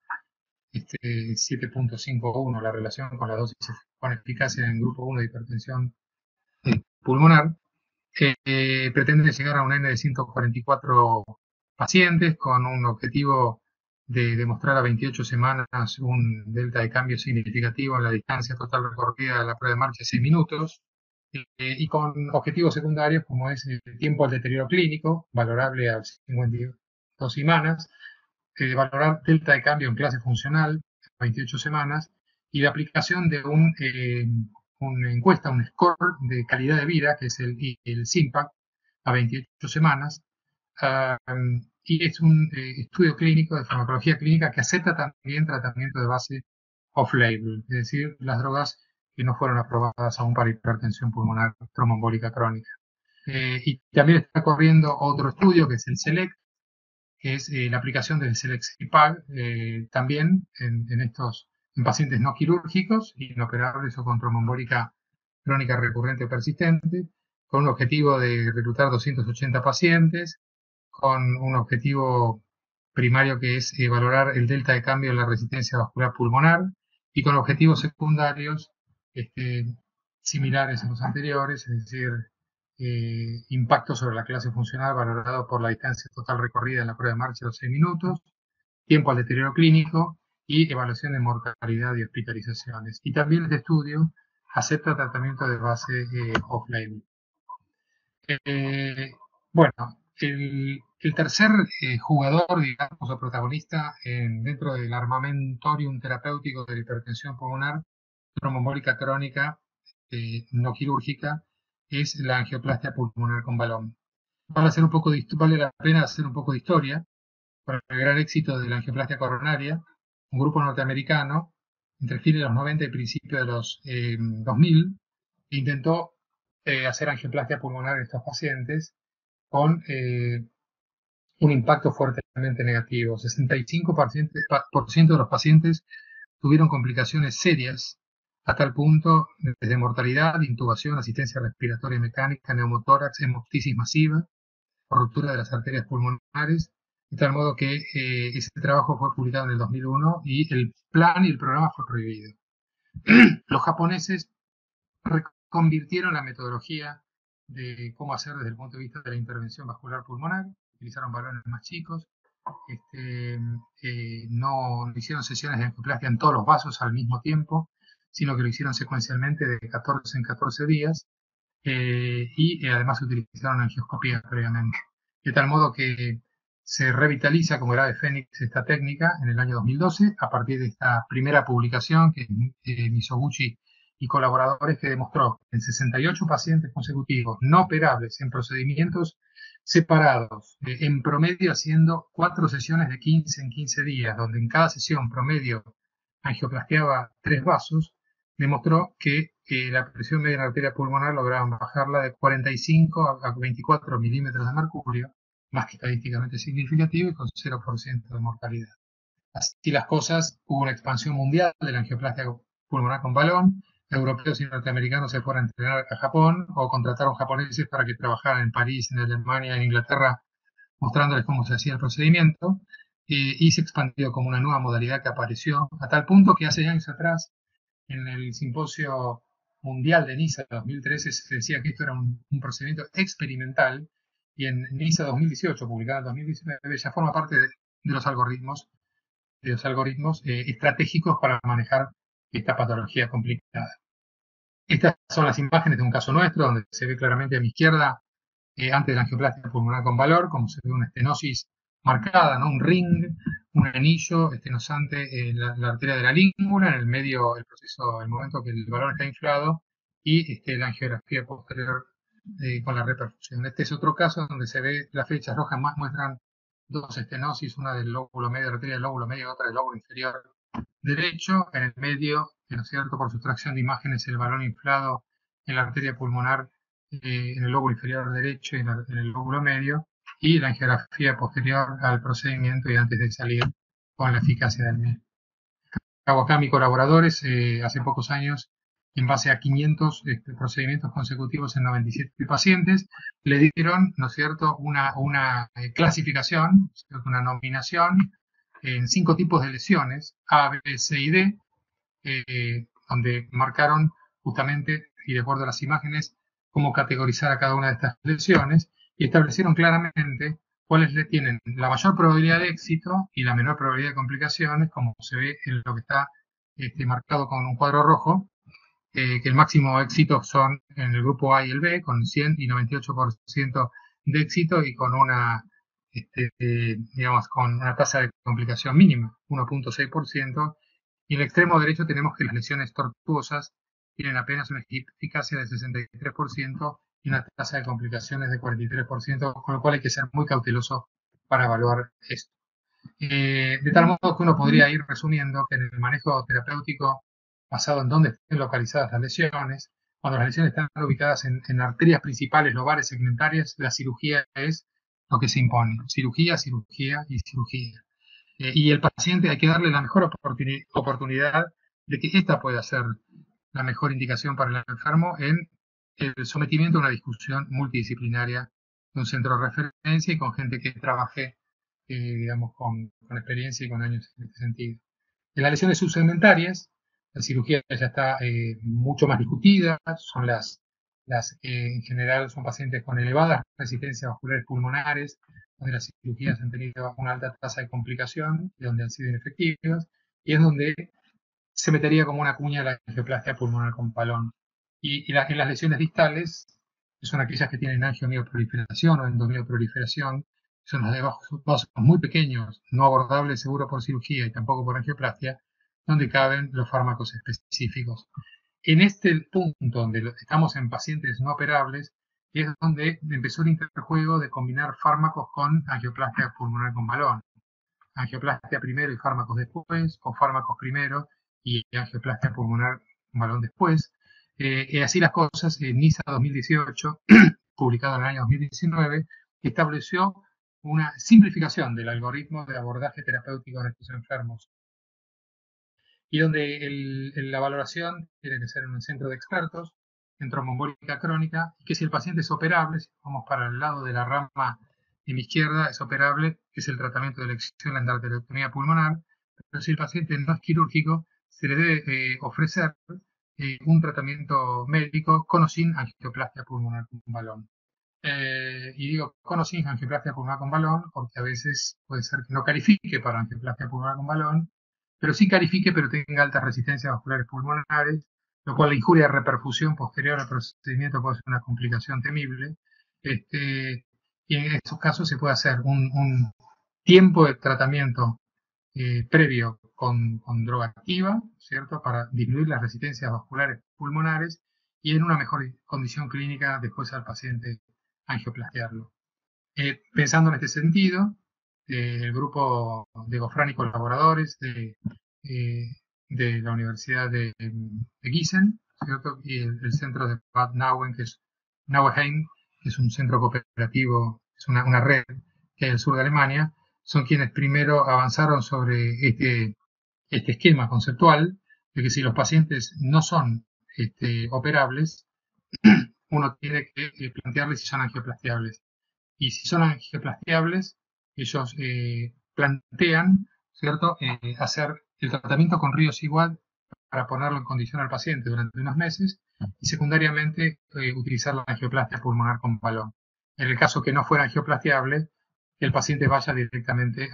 7.51, la relación con la dosis con eficacia en grupo 1 de hipertensión pulmonar. Pretende llegar a un N de 144 pacientes con un objetivo de demostrar a 28 semanas un delta de cambio significativo en la distancia total recorrida de la prueba de marcha de 6 minutos, y con objetivos secundarios como es el tiempo al deterioro clínico, valorable a 52 semanas, valorar delta de cambio en clase funcional, 28 semanas, y la aplicación de una encuesta, un score de calidad de vida, que es el SIMPAC, a 28 semanas, y es un estudio clínico de farmacología clínica que acepta también tratamiento de base off-label, es decir, las drogas que no fueron aprobadas aún para hipertensión pulmonar tromboembólica crónica. Y también está corriendo otro estudio que es el SELECT, que es la aplicación del SELECT-CIPAG también en pacientes no quirúrgicos, inoperables o con tromboembólica crónica recurrente o persistente, con un objetivo de reclutar 280 pacientes, con un objetivo primario que es valorar el delta de cambio en la resistencia vascular pulmonar, y con objetivos secundarios similares a los anteriores, es decir, impacto sobre la clase funcional valorado por la distancia total recorrida en la prueba de marcha de los 6 minutos, tiempo al deterioro clínico y evaluación de mortalidad y hospitalizaciones. Y también este estudio acepta tratamiento de base off-label. Bueno, el tercer jugador, digamos, o protagonista dentro del armamentorium terapéutico de la hipertensión pulmonar tromboembólica crónica no quirúrgica es la angioplastia pulmonar con balón. Vale la pena hacer un poco de historia. Con el gran éxito de la angioplastia coronaria, un grupo norteamericano, entre fines de los 90 y principios de los 2000, intentó hacer angioplastia pulmonar en estos pacientes con un impacto fuertemente negativo. 65% de los pacientes tuvieron complicaciones serias, a tal punto desde mortalidad, intubación, asistencia respiratoria mecánica, neumotórax, hemoptisis masiva, ruptura de las arterias pulmonares, de tal modo que ese trabajo fue publicado en el 2001 y el plan y el programa fue prohibido. Los japoneses reconvirtieron la metodología de cómo hacer desde el punto de vista de la intervención vascular pulmonar, utilizaron balones más chicos, no hicieron sesiones de angioplastia en todos los vasos al mismo tiempo, sino que lo hicieron secuencialmente de 14 en 14 días, y además utilizaron angioscopía previamente. De tal modo que se revitaliza como el ave fénix esta técnica en el año 2012, a partir de esta primera publicación que Misoguchi y colaboradores, que demostró en 68 pacientes consecutivos no operables en procedimientos separados, en promedio haciendo 4 sesiones de 15 en 15 días, donde en cada sesión promedio angioplastiaba 3 vasos, demostró que la presión media en la arteria pulmonar lograban bajarla de 45 a 24 milímetros de mercurio, más que estadísticamente significativo, y con 0% de mortalidad. Así las cosas, hubo una expansión mundial de la angioplastia pulmonar con balón. Europeos y norteamericanos se fueron a entrenar a Japón, o contrataron japoneses para que trabajaran en París, en Alemania, en Inglaterra, mostrándoles cómo se hacía el procedimiento, y se expandió como una nueva modalidad que apareció, a tal punto que hace años atrás, en el simposio mundial de Niza de 2013, se decía que esto era un procedimiento experimental, y en Niza 2018, publicado en 2019, ya forma parte de los algoritmos estratégicos para manejar esta patología complicada. Estas son las imágenes de un caso nuestro, donde se ve claramente a mi izquierda, antes de la angioplastia pulmonar con valor, como se ve una estenosis marcada, ¿no? Un ring, un anillo estenosante en la arteria de la língula, en el medio el momento que el balón está inflado, y la angiografía posterior con la reperfusión. Este es otro caso donde se ve las flechas rojas más muestran 2 estenosis, una del lóbulo medio, la arteria del lóbulo medio, y otra del lóbulo inferior derecho. En el medio, ¿no es cierto?, por sustracción de imágenes, el balón inflado en la arteria pulmonar en el lóbulo inferior derecho y en el lóbulo medio, y la angiografía posterior al procedimiento y antes de salir con la eficacia del mismo. Hago acá mis colaboradores, hace pocos años, en base a 500 procedimientos consecutivos en 97 pacientes, le dieron, ¿no es cierto?, una clasificación, una nominación en 5 tipos de lesiones, A, B, C y D, donde marcaron justamente, y de acuerdo a las imágenes, cómo categorizar a cada una de estas lesiones, y establecieron claramente cuáles le tienen la mayor probabilidad de éxito y la menor probabilidad de complicaciones, como se ve en lo que está marcado con un cuadro rojo, que el máximo éxito son en el grupo A y el B, con 100 y 98% de éxito y con una, digamos, con una tasa de complicación mínima, 1.6%, y en el extremo derecho tenemos que las lesiones tortuosas tienen apenas una eficacia de 63% y una tasa de complicaciones de 43%, con lo cual hay que ser muy cauteloso para evaluar esto. De tal modo que uno podría ir resumiendo que en el manejo terapéutico, basado en dónde estén localizadas las lesiones, cuando las lesiones están ubicadas en arterias principales, lobares, segmentarias, la cirugía es lo que se impone. Cirugía, cirugía y cirugía. Y el paciente hay que darle la mejor oportunidad de que esta pueda ser la mejor indicación para el enfermo en el sometimiento a una discusión multidisciplinaria de un centro de referencia y con gente que trabaje, digamos, con experiencia y con años en este sentido. En las lesiones subsegmentarias, la cirugía ya está mucho más discutida, son en general son pacientes con elevadas resistencias vasculares pulmonares, donde las cirugías han tenido una alta tasa de complicación y donde han sido inefectivas, y es donde se metería como una cuña la angioplastia pulmonar con balón. En las lesiones distales, que son aquellas que tienen angiomiografía o endomiografía, son las de vasos muy pequeños, no abordables seguro por cirugía y tampoco por angioplastia, donde caben los fármacos específicos. En este punto donde estamos en pacientes no operables, es donde empezó el interjuego de combinar fármacos con angioplastia pulmonar con balón. Angioplastia primero y fármacos después, o fármacos primero y angioplastia pulmonar con balón después. Así las cosas, en NISA 2018, publicado en el año 2019, estableció una simplificación del algoritmo de abordaje terapéutico de estos enfermos, y donde la valoración tiene que ser en un centro de expertos en tromboembólica crónica, y que si el paciente es operable, si vamos para el lado de la rama de mi izquierda, es operable, que es el tratamiento de elección, la endarterectomía pulmonar, pero si el paciente no es quirúrgico, se le debe ofrecer un tratamiento médico con o sin angioplastia pulmonar con balón. Y digo con o sin angioplastia pulmonar con balón porque a veces puede ser que no califique para angioplastia pulmonar con balón, pero sí califique, pero tenga altas resistencias vasculares pulmonares, lo cual la injuria de reperfusión posterior al procedimiento puede ser una complicación temible. Y en estos casos se puede hacer un tiempo de tratamiento previo con droga activa, ¿cierto?, para disminuir las resistencias vasculares pulmonares y en una mejor condición clínica después al paciente angioplastiarlo. Pensando en este sentido, el grupo de Gofrani y colaboradores de la Universidad de Gießen, ¿cierto?, y el centro de Bad Nauheim, que es un centro cooperativo, es una red que hay al sur de Alemania, son quienes primero avanzaron sobre este esquema conceptual de que si los pacientes no son operables, uno tiene que plantearles si son angioplastiables. Y si son angioplastiables, ellos plantean, ¿cierto?, hacer el tratamiento con ríos igual para ponerlo en condición al paciente durante unos meses y secundariamente utilizar la angioplastia pulmonar con balón. En el caso que no fuera angioplastiable, que el paciente vaya directamente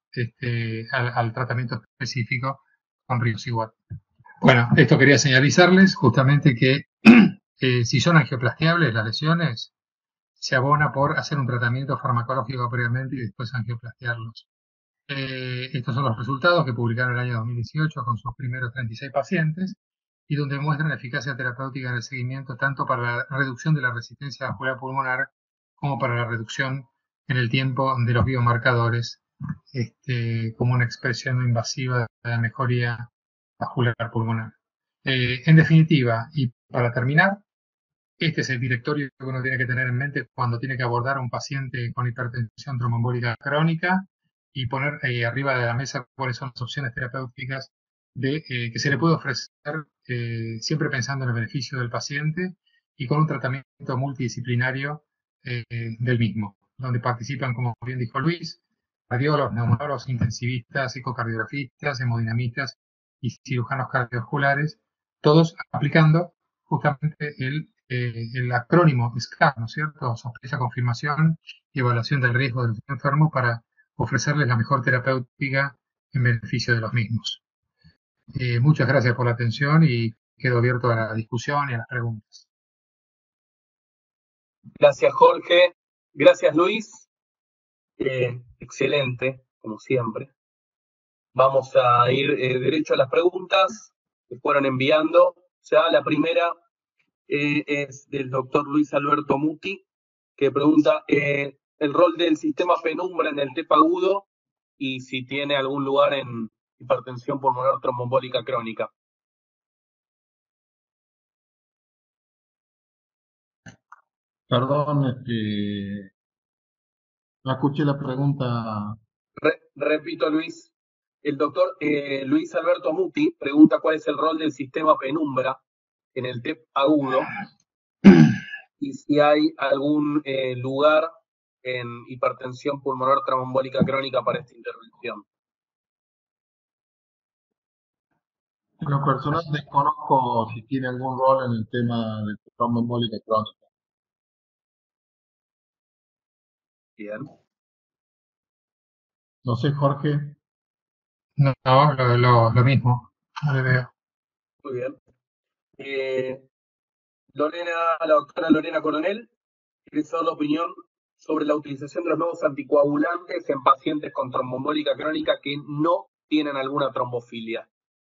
al tratamiento específico con ríos igual. Bueno, esto quería señalizarles justamente que si son angioplastiables las lesiones, se abona por hacer un tratamiento farmacológico previamente y después angioplastiarlos. Estos son los resultados que publicaron en el año 2018 con sus primeros 36 pacientes y donde muestran la eficacia terapéutica en el seguimiento tanto para la reducción de la resistencia vascular pulmonar como para la reducción en el tiempo de los biomarcadores como una expresión no invasiva de la mejoría vascular pulmonar. En definitiva, y para terminar, Este es el directorio que uno tiene que tener en mente cuando tiene que abordar a un paciente con hipertensión tromboembólica crónica y poner arriba de la mesa cuáles son las opciones terapéuticas que se le puede ofrecer, siempre pensando en el beneficio del paciente y con un tratamiento multidisciplinario del mismo, donde participan, como bien dijo Luis, cardiólogos, neumólogos, intensivistas, ecocardiografistas, hemodinamistas y cirujanos cardiovasculares, todos aplicando justamente el acrónimo SCAR, ¿no es cierto? Sospecha, confirmación y evaluación del riesgo de los enfermos para ofrecerles la mejor terapéutica en beneficio de los mismos. Muchas gracias por la atención y quedo abierto a la discusión y a las preguntas. Gracias, Jorge. Gracias, Luis. Excelente, como siempre. Vamos a ir derecho a las preguntas que fueron enviando. O sea, la primera es del doctor Luis Alberto Muti, que pregunta el rol del sistema penumbra en el TEP agudo y si tiene algún lugar en hipertensión pulmonar tromboembólica crónica. Perdón, no escuché la pregunta. Repito, Luis. El doctor Luis Alberto Muti pregunta cuál es el rol del sistema penumbra en el TEP agudo y si hay algún lugar en hipertensión pulmonar tromboembólica crónica para esta intervención. En lo personal desconozco si tiene algún rol en el tema de tromboembólica crónica. Bien. No sé, Jorge. No, lo mismo, no le veo. Muy bien. La doctora Lorena Coronel quiere saber la opinión sobre la utilización de los nuevos anticoagulantes en pacientes con tromboembólica crónica que no tienen alguna trombofilia.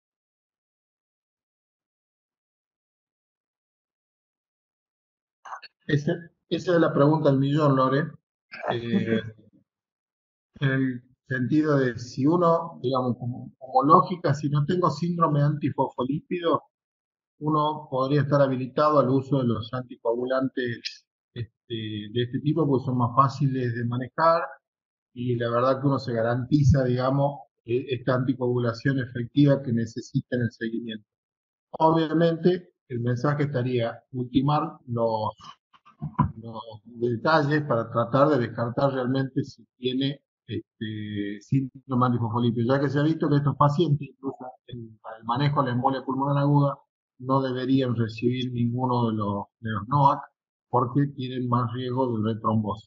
Esa es la pregunta del millón, Lore. En el sentido de si uno, digamos, como lógica, si no tengo síndrome antifosfolípido, uno podría estar habilitado al uso de los anticoagulantes de este tipo, porque son más fáciles de manejar y la verdad que uno se garantiza, digamos, esta anticoagulación efectiva que necesita en el seguimiento. Obviamente, el mensaje estaría ultimar los detalles para tratar de descartar realmente si tiene síndrome antifosfolípido, ya que se ha visto que estos pacientes, incluso para el manejo de la embolia pulmonar aguda, no deberían recibir ninguno de los NOAC porque tienen más riesgo de retrombosis.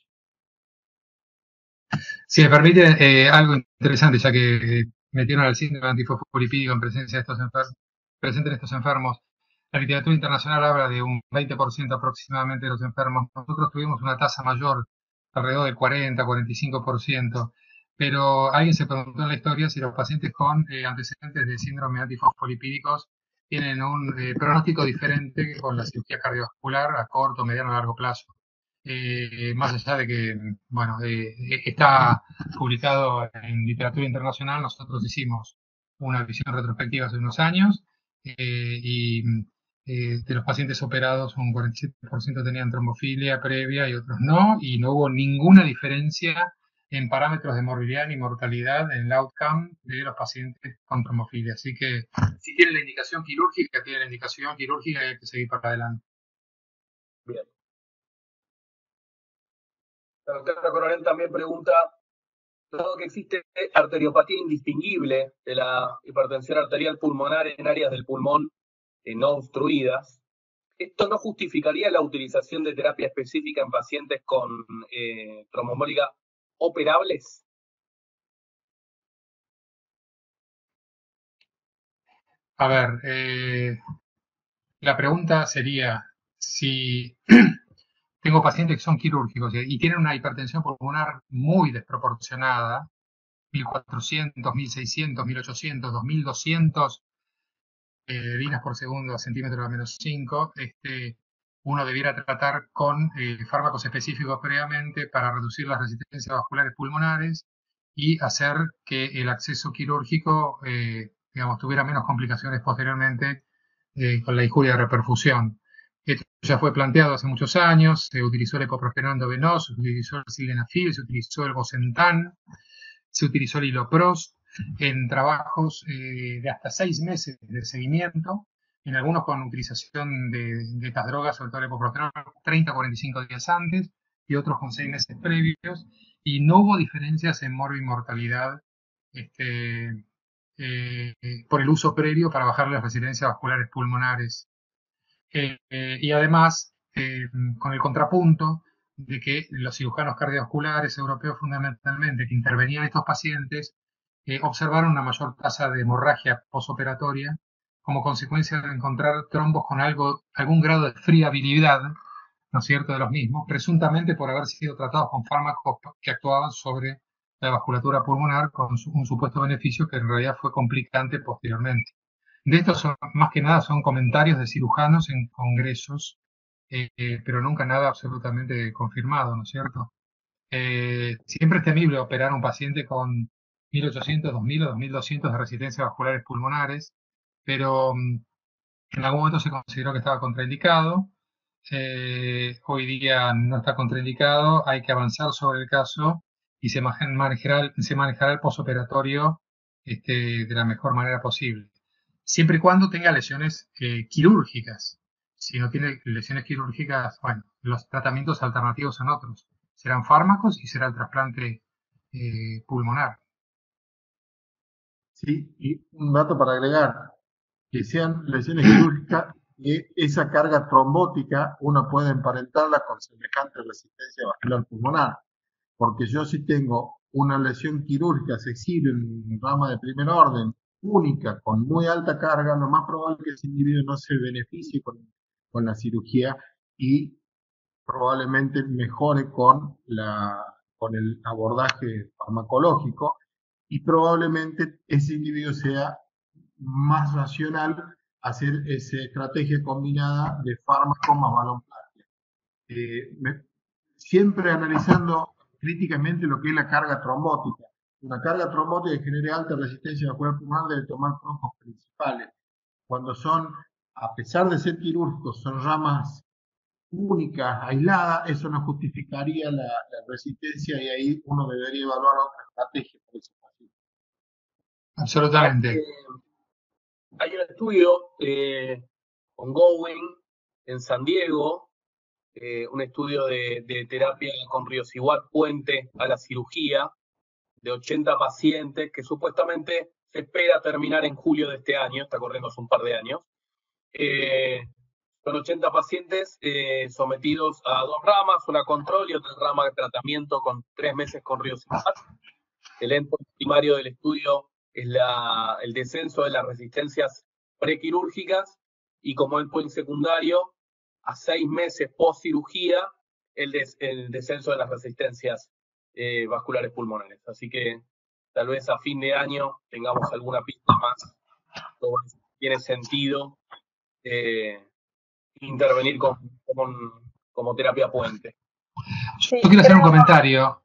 Si me permite, algo interesante, ya que metieron al síndrome antifosfolipídico en presencia de estos presente en estos enfermos. La literatura internacional habla de un 20% aproximadamente de los enfermos. Nosotros tuvimos una tasa mayor, alrededor del 40-45%, pero alguien se preguntó en la historia si los pacientes con antecedentes de síndrome antifosfolipídicos tienen un pronóstico diferente con la cirugía cardiovascular a corto, mediano o largo plazo. Más allá de que, bueno, está publicado en literatura internacional, nosotros hicimos una visión retrospectiva hace unos años y de los pacientes operados un 47% tenían trombofilia previa y otros no, y no hubo ninguna diferencia en parámetros de morbilidad ni mortalidad en el outcome de los pacientes con trombofilia. Así que si tiene la indicación quirúrgica, tiene la indicación quirúrgica y hay que seguir para adelante. Bien. La doctora Coronel también pregunta, dado que existe arteriopatía indistinguible de la hipertensión arterial pulmonar en áreas del pulmón no obstruidas, ¿esto no justificaría la utilización de terapia específica en pacientes con tromboembólica operables? A ver, la pregunta sería si tengo pacientes que son quirúrgicos y tienen una hipertensión pulmonar muy desproporcionada, 1400, 1600, 1800, 2200 dinas por segundo a centímetro a menos 5, uno debiera tratar con fármacos específicos previamente para reducir las resistencias vasculares pulmonares y hacer que el acceso quirúrgico digamos, tuviera menos complicaciones posteriormente con la injuria de reperfusión. Esto ya fue planteado hace muchos años, se utilizó el ecoprogenol endovenoso, se utilizó el sildenafil, se utilizó el bosentan, se utilizó el iloprost en trabajos de hasta 6 meses de seguimiento, en algunos con utilización de estas drogas, sobre todo el ecoprogenol, 30 a 45 días antes, y otros con 6 meses previos, y no hubo diferencias en mortalidad por el uso previo para bajar las resistencias vasculares pulmonares. Y además, con el contrapunto de que los cirujanos cardiovasculares europeos fundamentalmente que intervenían en estos pacientes observaron una mayor tasa de hemorragia posoperatoria como consecuencia de encontrar trombos con algún grado de friabilidad, ¿no es cierto?, de los mismos, presuntamente por haber sido tratados con fármacos que actuaban sobre la vasculatura pulmonar con un supuesto beneficio que en realidad fue complicante posteriormente. De estos más que nada son comentarios de cirujanos en congresos, pero nunca nada absolutamente confirmado, ¿no es cierto? Siempre es temible operar a un paciente con 1800, 2000 o 2200 de resistencias vasculares pulmonares, pero en algún momento se consideró que estaba contraindicado. Hoy día no está contraindicado, hay que avanzar sobre el caso y se manejará el posoperatorio de la mejor manera posible. Siempre y cuando tenga lesiones quirúrgicas. Si no tiene lesiones quirúrgicas, bueno, los tratamientos alternativos son otros. Serán fármacos y será el trasplante pulmonar. Sí, y un dato para agregar, que sean lesiones quirúrgicas, y esa carga trombótica uno puede emparentarla con semejante resistencia vascular pulmonar, porque yo si tengo una lesión quirúrgica accesible en rama de primer orden, única, con muy alta carga, lo más probable es que ese individuo no se beneficie con la cirugía y probablemente mejore con el abordaje farmacológico y probablemente ese individuo sea más racional hacer esa estrategia combinada de fármaco más balonplastia. Siempre analizando críticamente lo que es la carga trombótica. Una carga trombótica que genere alta resistencia vascular pulmonar debe tomar troncos principales. Cuando son, a pesar de ser quirúrgicos, son ramas únicas, aisladas, eso no justificaría la resistencia y ahí uno debería evaluar otra estrategia por ese paciente. Absolutamente. Hay un estudio ongoing en San Diego, un estudio de terapia con riociguat puente a la cirugía de 80 pacientes que supuestamente se espera terminar en julio de este año, está corriendo hace un par de años. Son 80 pacientes sometidos a 2 ramas, una control y otra rama de tratamiento con 3 meses con riociguat. El endpoint primario del estudio es el descenso de las resistencias prequirúrgicas y como endpoint secundario, a 6 meses post cirugía, el descenso de las resistencias vasculares pulmonares. Así que tal vez a fin de año tengamos alguna pista más sobre si tiene sentido intervenir como terapia puente. Yo quiero hacer un comentario.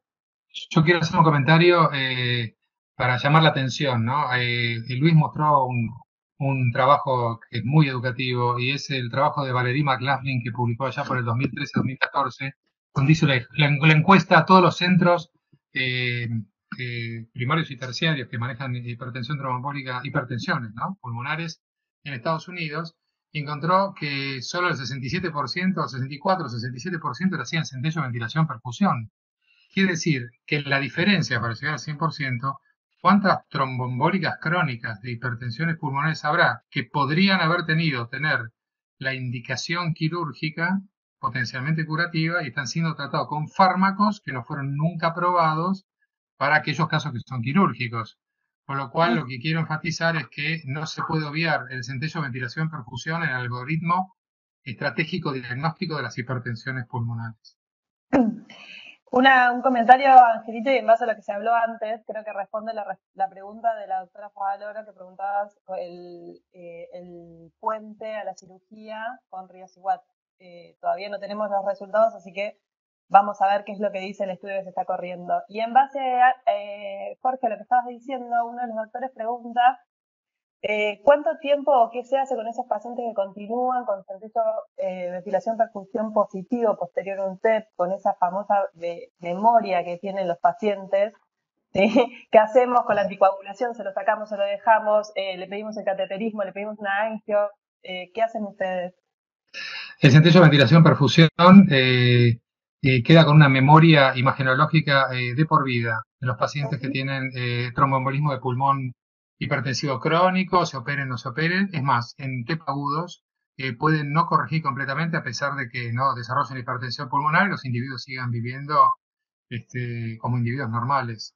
Para llamar la atención, ¿no? Luis mostró un trabajo que es muy educativo y es el trabajo de Valerie McLaughlin que publicó allá por el 2013-2014, donde hizo la encuesta a todos los centros primarios y terciarios que manejan hipertensión tromboembólica, hipertensiones, ¿no?, pulmonares en Estados Unidos, y encontró que solo el 67%, 64, 67% le hacían centello, ventilación, perfusión. Quiere decir que la diferencia para llegar al 100%, ¿cuántas tromboembólicas crónicas de hipertensiones pulmonares habrá que podrían haber tener la indicación quirúrgica potencialmente curativa y están siendo tratados con fármacos que no fueron nunca probados para aquellos casos que son quirúrgicos? Con lo cual, lo que quiero enfatizar es que no se puede obviar el centello, ventilación, perfusión en el algoritmo estratégico diagnóstico de las hipertensiones pulmonares. Un comentario, Angelito, y en base a lo que se habló antes, creo que responde la pregunta de la doctora Favaloro, que preguntabas el puente a la cirugía con riociguat. Todavía no tenemos los resultados, así que vamos a ver qué es lo que dice el estudio que se está corriendo. Y en base a, Jorge, lo que estabas diciendo, uno de los doctores pregunta ¿Cuánto tiempo o qué se hace con esos pacientes que continúan con centrillo ventilación perfusión positivo posterior a un TEP, con esa famosa memoria que tienen los pacientes? ¿Sí? ¿Qué hacemos con la anticoagulación? ¿Se lo sacamos, se lo dejamos? ¿Le pedimos el cateterismo? ¿Le pedimos una angio? ¿Qué hacen ustedes? El centrillo de ventilación perfusión queda con una memoria imagenológica de por vida en los pacientes que tienen tromboembolismo de pulmón hipertensivo crónico, se operen o no se operen. Es más, en TEP agudos pueden no corregir completamente a pesar de que no desarrollen hipertensión pulmonar y los individuos sigan viviendo como individuos normales.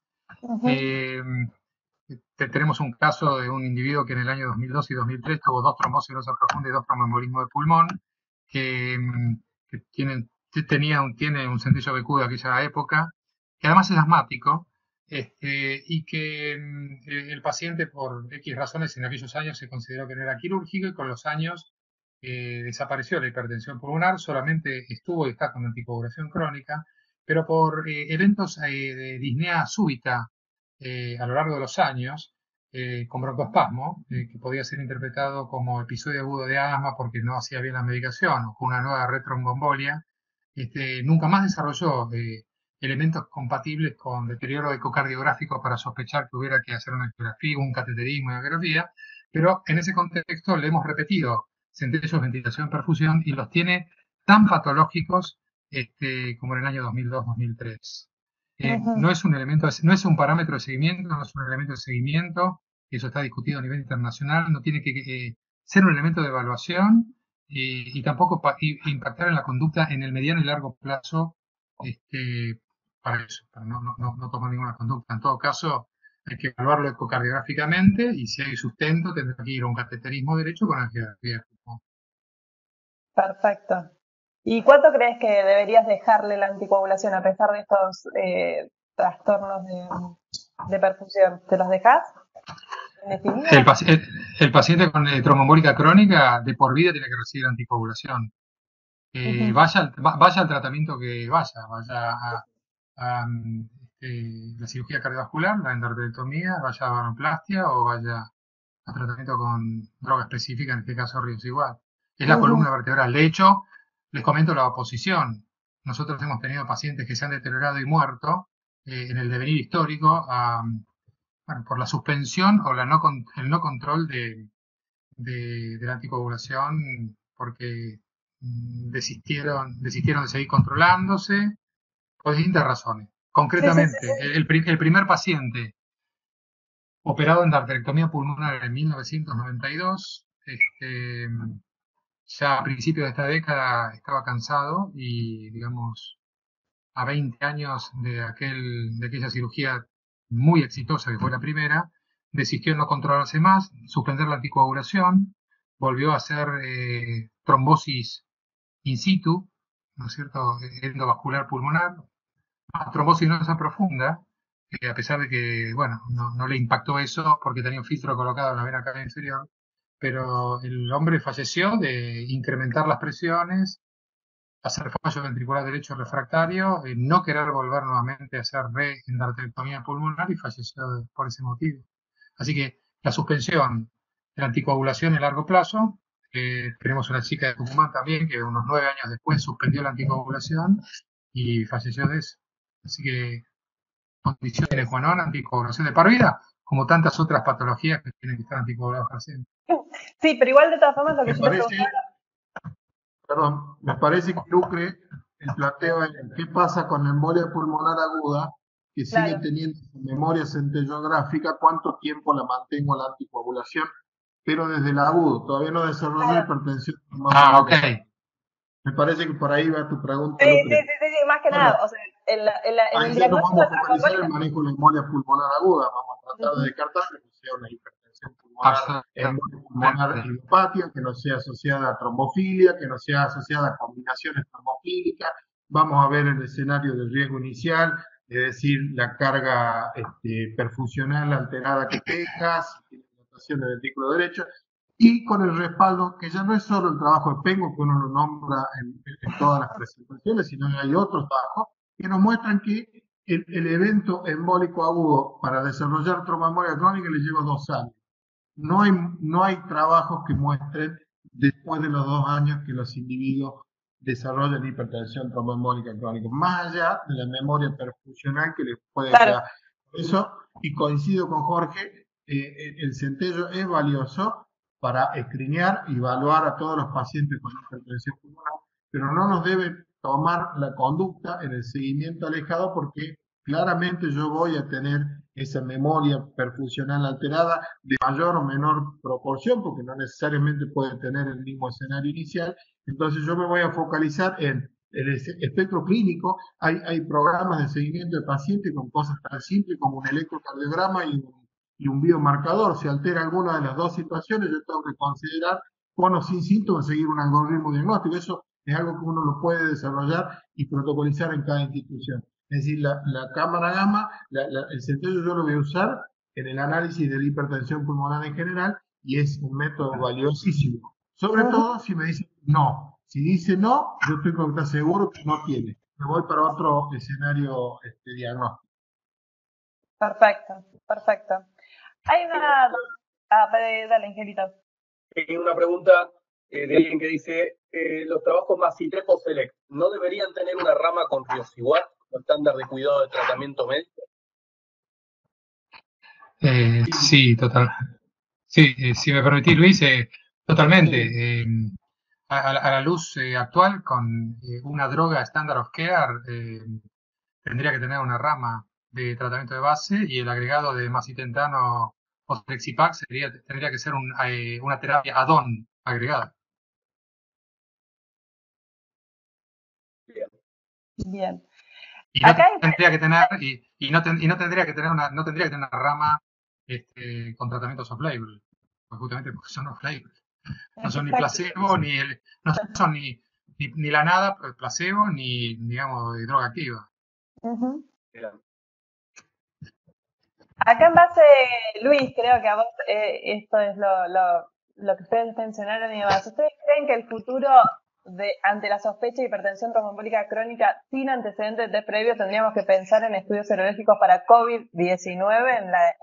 Tenemos un caso de un individuo que en el año 2002 y 2003 tuvo 2 trombosis venosa profunda y 2 tromboembolismos de pulmón, que tiene un centrillo BQ de aquella época, que además es asmático, y que el paciente por X razones en aquellos años se consideró que no era quirúrgico y con los años desapareció la hipertensión pulmonar, solamente estuvo y está con anticoagulación crónica, pero por eventos de disnea súbita a lo largo de los años, con broncoespasmo, que podía ser interpretado como episodio agudo de asma porque no hacía bien la medicación o con una nueva retrombombolia, nunca más desarrolló elementos compatibles con deterioro ecocardiográfico para sospechar que hubiera que hacer una ecografía, un cateterismo y ecografía, pero en ese contexto le hemos repetido centrillos de ventilación perfusión y los tiene tan patológicos como en el año 2002-2003. No es un elemento, no es un parámetro de seguimiento, no es un elemento de seguimiento, eso está discutido a nivel internacional, no tiene que ser un elemento de evaluación y tampoco impactar en la conducta en el mediano y largo plazo para eso, para no tomar ninguna conducta. En todo caso, hay que evaluarlo ecocardiográficamente y si hay sustento tendrá que ir a un cateterismo derecho con angiografía. Perfecto. ¿Y cuánto crees que deberías dejarle la anticoagulación a pesar de estos trastornos de perfusión? ¿Te los dejas? El paciente con tromboembólica crónica de por vida tiene que recibir anticoagulación. Vaya al tratamiento que vaya a la cirugía cardiovascular, la endarterectomía, vaya a varonoplastia o vaya a tratamiento con droga específica, en este caso igual. Es la columna vertebral. De hecho, les comento la oposición. Nosotros hemos tenido pacientes que se han deteriorado y muerto en el devenir histórico por la suspensión o el no control de la anticoagulación porque desistieron de seguir controlándose por distintas razones. Concretamente, sí. El primer paciente operado en endarterectomía pulmonar en 1992, ya a principios de esta década estaba cansado y, digamos, a 20 años de aquella cirugía muy exitosa que fue la primera, desistió no controlarse más, suspender la anticoagulación, volvió a hacer trombosis in situ, ¿no es cierto?, endovascular pulmonar, trombosis venosa profunda, a pesar de que, bueno, no le impactó eso porque tenía un filtro colocado en la vena cava inferior, pero el hombre falleció de incrementar las presiones, hacer fallo ventricular derecho refractario, no querer volver nuevamente a hacer reendarterectomía pulmonar y falleció por ese motivo. Así que la suspensión de la anticoagulación a largo plazo, tenemos una chica de Tucumán también que unos 9 años después suspendió la anticoagulación y falleció de eso. Así que condición sine qua non, anticoagulación de por vida, como tantas otras patologías que tienen que estar anticoaguladas para siempre. Sí, pero igual de todas formas lo que yo te Perdón, me parece que Lucre, el planteo es qué pasa con la embolia pulmonar aguda, que sigue teniendo memoria centellográfica, cuánto tiempo la mantengo la anticoagulación, pero desde el agudo, todavía no desarrolló hipertensión. Ok. Me parece que por ahí va tu pregunta, sí, Lucre. Sí, más que nada, o sea, en el diagnóstico vamos a focalizar el manejo de la embolia pulmonar aguda, vamos a tratar de descartar que sea una hipertensión pulmonar, embolia pulmonar idiopática, que no sea asociada a trombofilia, que no sea asociada a combinaciones trombofílicas. Vamos a ver el escenario de riesgo inicial, es decir, la carga perfusional alterada que tengas, si tiene dilatación del ventrículo derecho, y con el respaldo, que ya no es solo el trabajo de Pengo, que uno lo nombra en todas las presentaciones, sino que hay otros trabajos que nos muestran que el evento embólico agudo para desarrollar tromboembolia crónica le lleva 2 años. no hay trabajos que muestren después de los 2 años que los individuos desarrollan hipertensión tromboembólica crónica, más allá de la memoria perfusional que les puede Claro. quedar. Por eso, y coincido con Jorge, el centello es valioso para escrinear y evaluar a todos los pacientes con hipertensión pulmonar, pero no nos debe tomar la conducta en el seguimiento alejado porque claramente yo voy a tener esa memoria perfusional alterada de mayor o menor proporción, porque no necesariamente puede tener el mismo escenario inicial. Entonces yo me voy a focalizar en el espectro clínico. Hay programas de seguimiento de pacientes con cosas tan simples como un electrocardiograma y un biomarcador. Si altera alguna de las dos situaciones, yo tengo que considerar con o sin síntomas seguir un algoritmo diagnóstico. Eso es algo que uno lo puede desarrollar y protocolizar en cada institución. Es decir, la cámara gamma, el centello yo lo voy a usar en el análisis de la hipertensión pulmonar en general y es un método valiosísimo. Sobre todo si me dice no. Si dice no, yo estoy que estar seguro que no tiene. Me voy para otro escenario diagnóstico. Perfecto, perfecto. Hay una... dale, Angelito. Hay una pregunta de alguien que dice, los trabajos Macitep o Select, ¿no deberían tener una rama con Riociguat como estándar de cuidado de tratamiento médico? Sí, total. Sí, si me permitís, Luis, totalmente. A la luz actual, con una droga standard of care, tendría que tener una rama de tratamiento de base y el agregado de macitentano o Flexipac tendría que ser una terapia add-on agregada. Bien. Y no tendría que tener no tendría que tener una rama con tratamientos off-label, pues justamente porque son off-label. No son ni placebo, no son ni la nada, placebo, ni, digamos, droga activa. Acá en base, Luis, creo que a vos esto es lo que ustedes mencionaron y demás. ¿Ustedes creen que el futuro ante la sospecha de hipertensión tromboembólica crónica sin antecedentes de previo tendríamos que pensar en estudios serológicos para COVID-19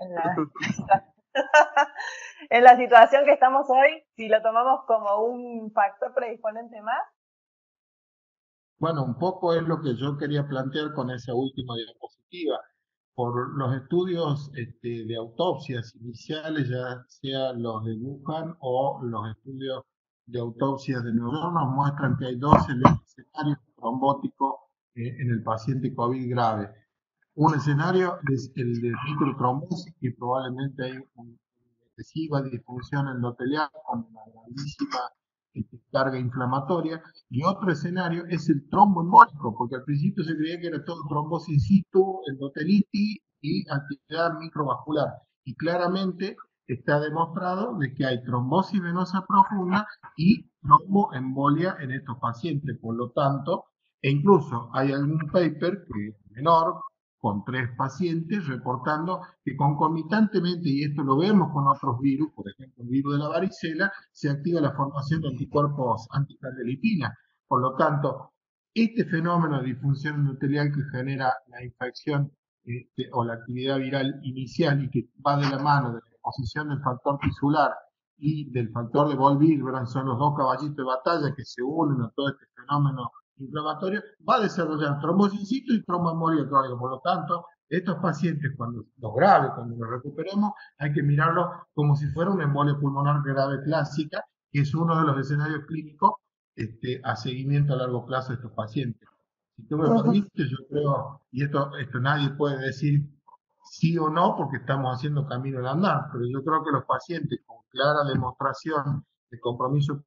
en la situación que estamos hoy, si lo tomamos como un factor predisponente más? Bueno, un poco es lo que yo quería plantear con esa última diapositiva. Por los estudios de autopsias iniciales, ya sea los de Wuhan o los estudios de autopsias de Nueva York, nos muestran que hay dos escenarios trombóticos en el paciente COVID grave. Un escenario es el de microtrombosis, que probablemente hay una excesiva disfunción endotelial con una grandísima carga inflamatoria, y otro escenario es el tromboembólico, porque al principio se creía que era todo trombosis in situ, endotelitis y actividad microvascular, y claramente está demostrado de que hay trombosis venosa profunda y tromboembolia en estos pacientes. Por lo tanto, e incluso hay algún paper que es menor, con 3 pacientes, reportando que concomitantemente, y esto lo vemos con otros virus, por ejemplo el virus de la varicela, se activa la formación de anticuerpos anticandelipina. Por lo tanto, este fenómeno de disfunción endotelial que genera la infección o la actividad viral inicial y que va de la mano de la exposición del factor tisular y del factor de Wolff-Willebrand, son los dos caballitos de batalla que se unen a todo este fenómeno inflamatorio, va a desarrollar trombosis in situ y tromboembolia crónica. Por lo tanto, estos pacientes, cuando los graves, cuando los recuperemos, hay que mirarlos como si fuera una embolia pulmonar grave clásica, que es uno de los escenarios clínicos a seguimiento a largo plazo de estos pacientes. Si tú me permites, yo creo, y esto nadie puede decir sí o no, porque estamos haciendo camino al andar, pero yo creo que los pacientes con clara demostración de compromiso,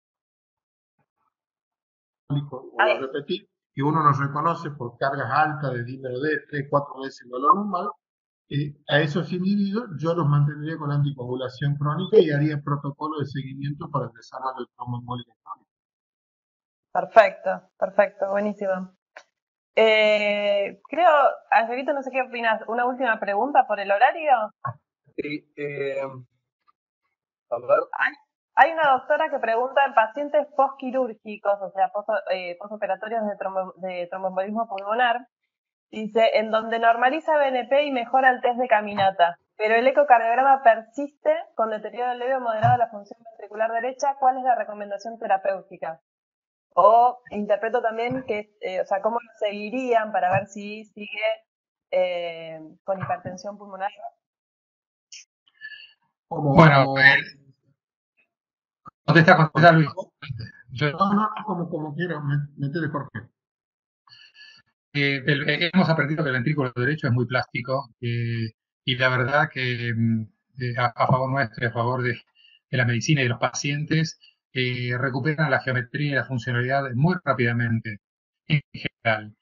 vuelvo a repetir, que uno nos reconoce por cargas altas de dímero D, 3-4 veces el valor normal, a esos individuos yo los mantendría con anticoagulación crónica y haría protocolo de seguimiento para el desarrollo del tromboembolia crónica. Perfecto, perfecto, buenísimo. Creo, Angelito, no sé qué opinas, una última pregunta por el horario. Sí, a ver. Hay una doctora que pregunta en pacientes postquirúrgicos, o sea, postoperatorios de tromboembolismo pulmonar, dice, en donde normaliza BNP y mejora el test de caminata, pero el ecocardiograma persiste con deterioro leve o moderado de la función ventricular derecha. ¿Cuál es la recomendación terapéutica? O interpreto también que, o sea, ¿cómo lo seguirían para ver si sigue con hipertensión pulmonar? Bueno, contesta Luis. Como quiero, metele Jorge. Hemos aprendido que el ventrículo derecho es muy plástico y la verdad que a favor nuestro y a favor de la medicina y de los pacientes recuperan la geometría y la funcionalidad muy rápidamente en general.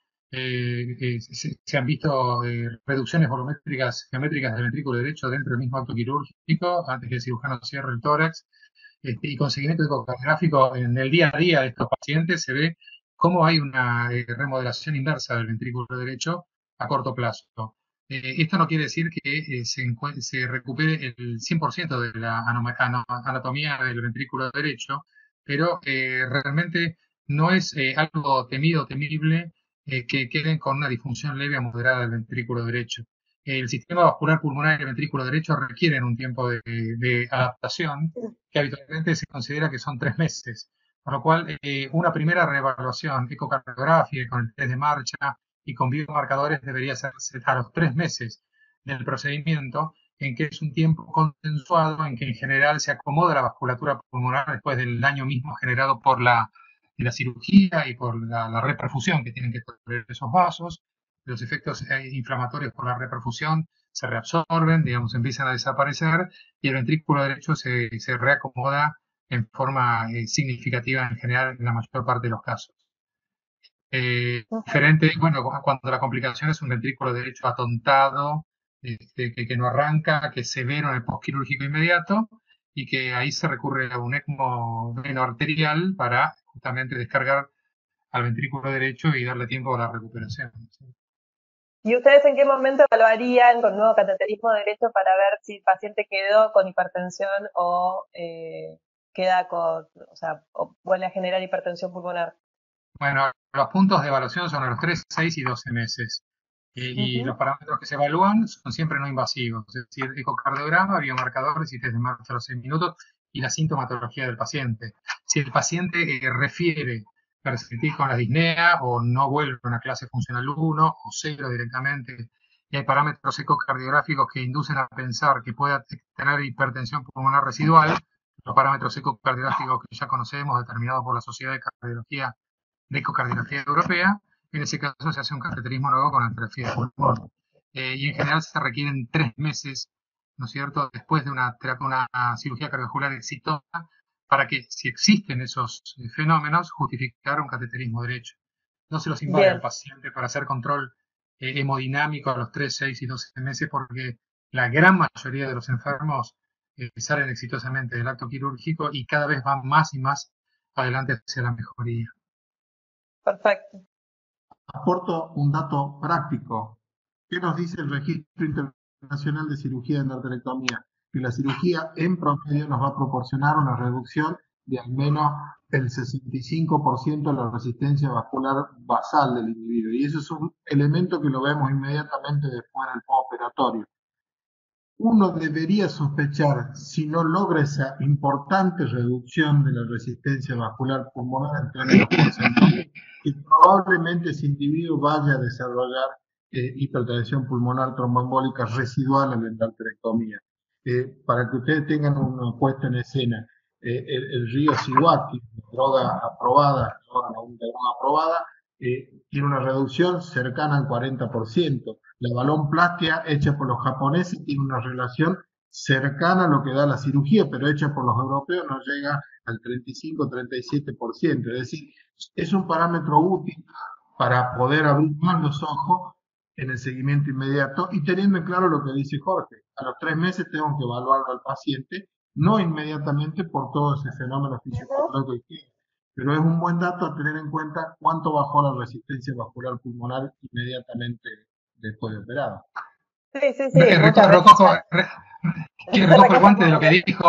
Se han visto reducciones volumétricas geométricas del ventrículo derecho dentro del mismo acto quirúrgico antes que el cirujano cierre el tórax y con seguimiento ecográfico en el día a día de estos pacientes se ve cómo hay una remodelación inversa del ventrículo derecho a corto plazo. Esto no quiere decir que se recupere el 100% de la anatomía del ventrículo derecho, pero realmente no es algo temido o temible que queden con una disfunción leve a moderada del ventrículo derecho. El sistema vascular pulmonar y el ventrículo derecho requieren un tiempo de adaptación que habitualmente se considera que son 3 meses. Por lo cual, una primera reevaluación ecocardiográfica con el test de marcha y con biomarcadores debería hacerse a los 3 meses del procedimiento, en que es un tiempo consensuado, en que en general se acomoda la vasculatura pulmonar después del daño mismo generado por la cirugía y por la reperfusión que tienen que tener esos vasos. Los efectos inflamatorios por la reperfusión se reabsorben, digamos, empiezan a desaparecer y el ventrículo derecho se reacomoda en forma significativa en general en la mayor parte de los casos. Diferente, bueno, cuando la complicación es un ventrículo derecho atontado, que no arranca, que es severo en el postquirúrgico inmediato y que ahí se recurre a un ECMO veno-arterial para justamente descargar al ventrículo derecho y darle tiempo a la recuperación. ¿Y ustedes en qué momento evaluarían con nuevo cateterismo derecho para ver si el paciente quedó con hipertensión o queda con, o sea, o vuelve a generar hipertensión pulmonar? Bueno, los puntos de evaluación son a los 3, 6 y 12 meses. Y los parámetros que se evalúan son siempre no invasivos, es decir, ecocardiograma, biomarcadores y test de marcha a los 6 minutos y la sintomatología del paciente. Si el paciente refiere persistir con la disnea o no vuelve a una clase funcional 1 o 0 directamente, y hay parámetros ecocardiográficos que inducen a pensar que pueda tener hipertensión pulmonar residual, los parámetros ecocardiográficos que ya conocemos, determinados por la Sociedad de Ecocardiografía Europea, en ese caso se hace un cateterismo nuevo con angiografía de pulmón. Y en general se requieren 3 meses, ¿no es cierto?, después de una cirugía cardiovascular exitosa, para que, si existen esos fenómenos, justificar un cateterismo derecho. No se los invade al paciente para hacer control hemodinámico a los 3, 6 y 12 meses, porque la gran mayoría de los enfermos salen exitosamente del acto quirúrgico y cada vez van más y más adelante hacia la mejoría. Perfecto. Aporto un dato práctico. ¿Qué nos dice el Registro Internacional de Cirugía de Endarterectomía? Que la cirugía en promedio nos va a proporcionar una reducción de al menos el 65% de la resistencia vascular basal del individuo. Y eso es un elemento que lo vemos inmediatamente después del postoperatorio. Uno debería sospechar, si no logra esa importante reducción de la resistencia vascular pulmonar en términos porcentuales, que probablemente ese individuo vaya a desarrollar hipertensión pulmonar tromboembólica residual en la endarterectomía. Para que ustedes tengan una puesta en escena, el río Siwaki, droga aprobada, la única droga aprobada, tiene una reducción cercana al 40%. La balonplastia hecha por los japoneses tiene una relación cercana a lo que da la cirugía, pero hecha por los europeos no llega al 35-37%. Es decir, es un parámetro útil para poder abrir más los ojos en el seguimiento inmediato y teniendo en claro lo que dice Jorge. A los 3 meses tengo que evaluarlo al paciente, no inmediatamente por todo ese fenómeno fisiopatológico que tiene. Pero es un buen dato a tener en cuenta cuánto bajó la resistencia vascular pulmonar inmediatamente después de operado. Sí, sí, sí. Recojo el guante de lo que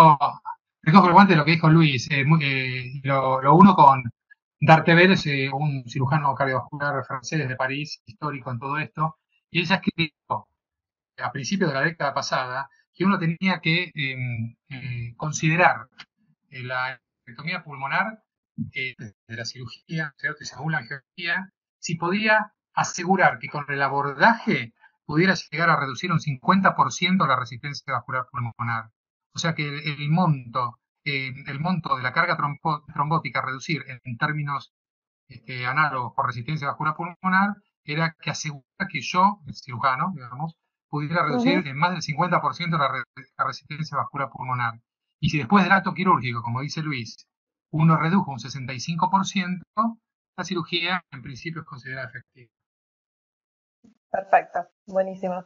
dijo Luis. Lo uno con Dartebel, un cirujano cardiovascular francés de París, histórico en todo esto, y él ya escribió a principios de la década pasada, que uno tenía que considerar la ectomía pulmonar de la cirugía, ¿cierto? Y según la angiografía, si podía asegurar que con el abordaje pudiera llegar a reducir un 50% la resistencia vascular pulmonar. O sea que el monto de la carga trombótica a reducir en términos análogos por resistencia vascular pulmonar era que asegurara que yo, el cirujano, digamos, pudiera reducir en más del 50% la resistencia vascular pulmonar. Y si después del acto quirúrgico, como dice Luis, uno redujo un 65%, la cirugía en principio es considerada efectiva. Perfecto, buenísimo.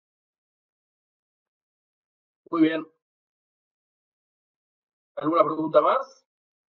Muy bien. ¿Alguna pregunta más?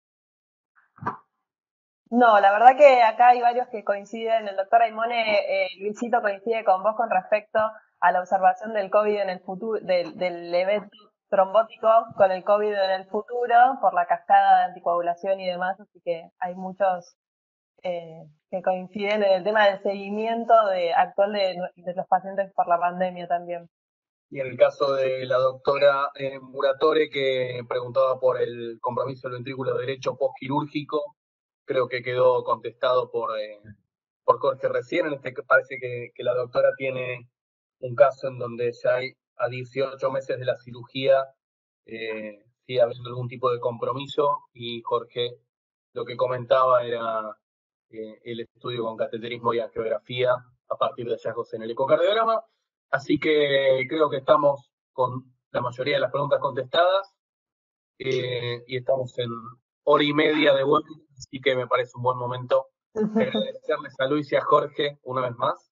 No, la verdad que acá hay varios que coinciden. El doctor Aimone, Luisito coincide con vos con respecto a la observación del COVID en el futuro, del evento trombótico con el COVID en el futuro, por la cascada de anticoagulación y demás, así que hay muchos que coinciden en el tema del seguimiento actual de los pacientes por la pandemia también. Y en el caso de la doctora Muratore, que preguntaba por el compromiso del ventrículo derecho postquirúrgico, creo que quedó contestado por Jorge recién. En este parece que la doctora tiene un caso en donde ya hay a 18 meses de la cirugía, sigue habiendo algún tipo de compromiso, y Jorge lo que comentaba era el estudio con cateterismo y angiografía a partir de hallazgos en el ecocardiograma. Así que creo que estamos con la mayoría de las preguntas contestadas y estamos en hora y media de web, así que me parece un buen momento agradecerles a Luis y a Jorge una vez más.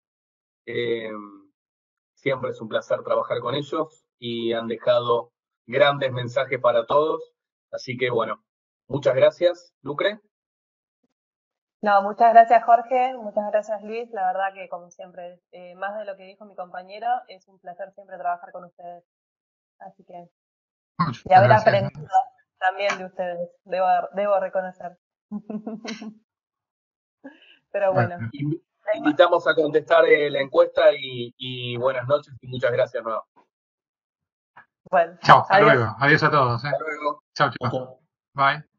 Siempre es un placer trabajar con ellos y han dejado grandes mensajes para todos. Así que bueno, muchas gracias, Lucre. No, muchas gracias Jorge, muchas gracias Luis, la verdad que como siempre, más de lo que dijo mi compañero, es un placer siempre trabajar con ustedes. Así que, y haber aprendido también de ustedes, debo reconocer. Pero bueno. Invitamos a contestar la encuesta y buenas noches y muchas gracias nuevamente. Bueno, chao, hasta luego. Adiós a todos. Hasta luego. Chao, chao. Bye.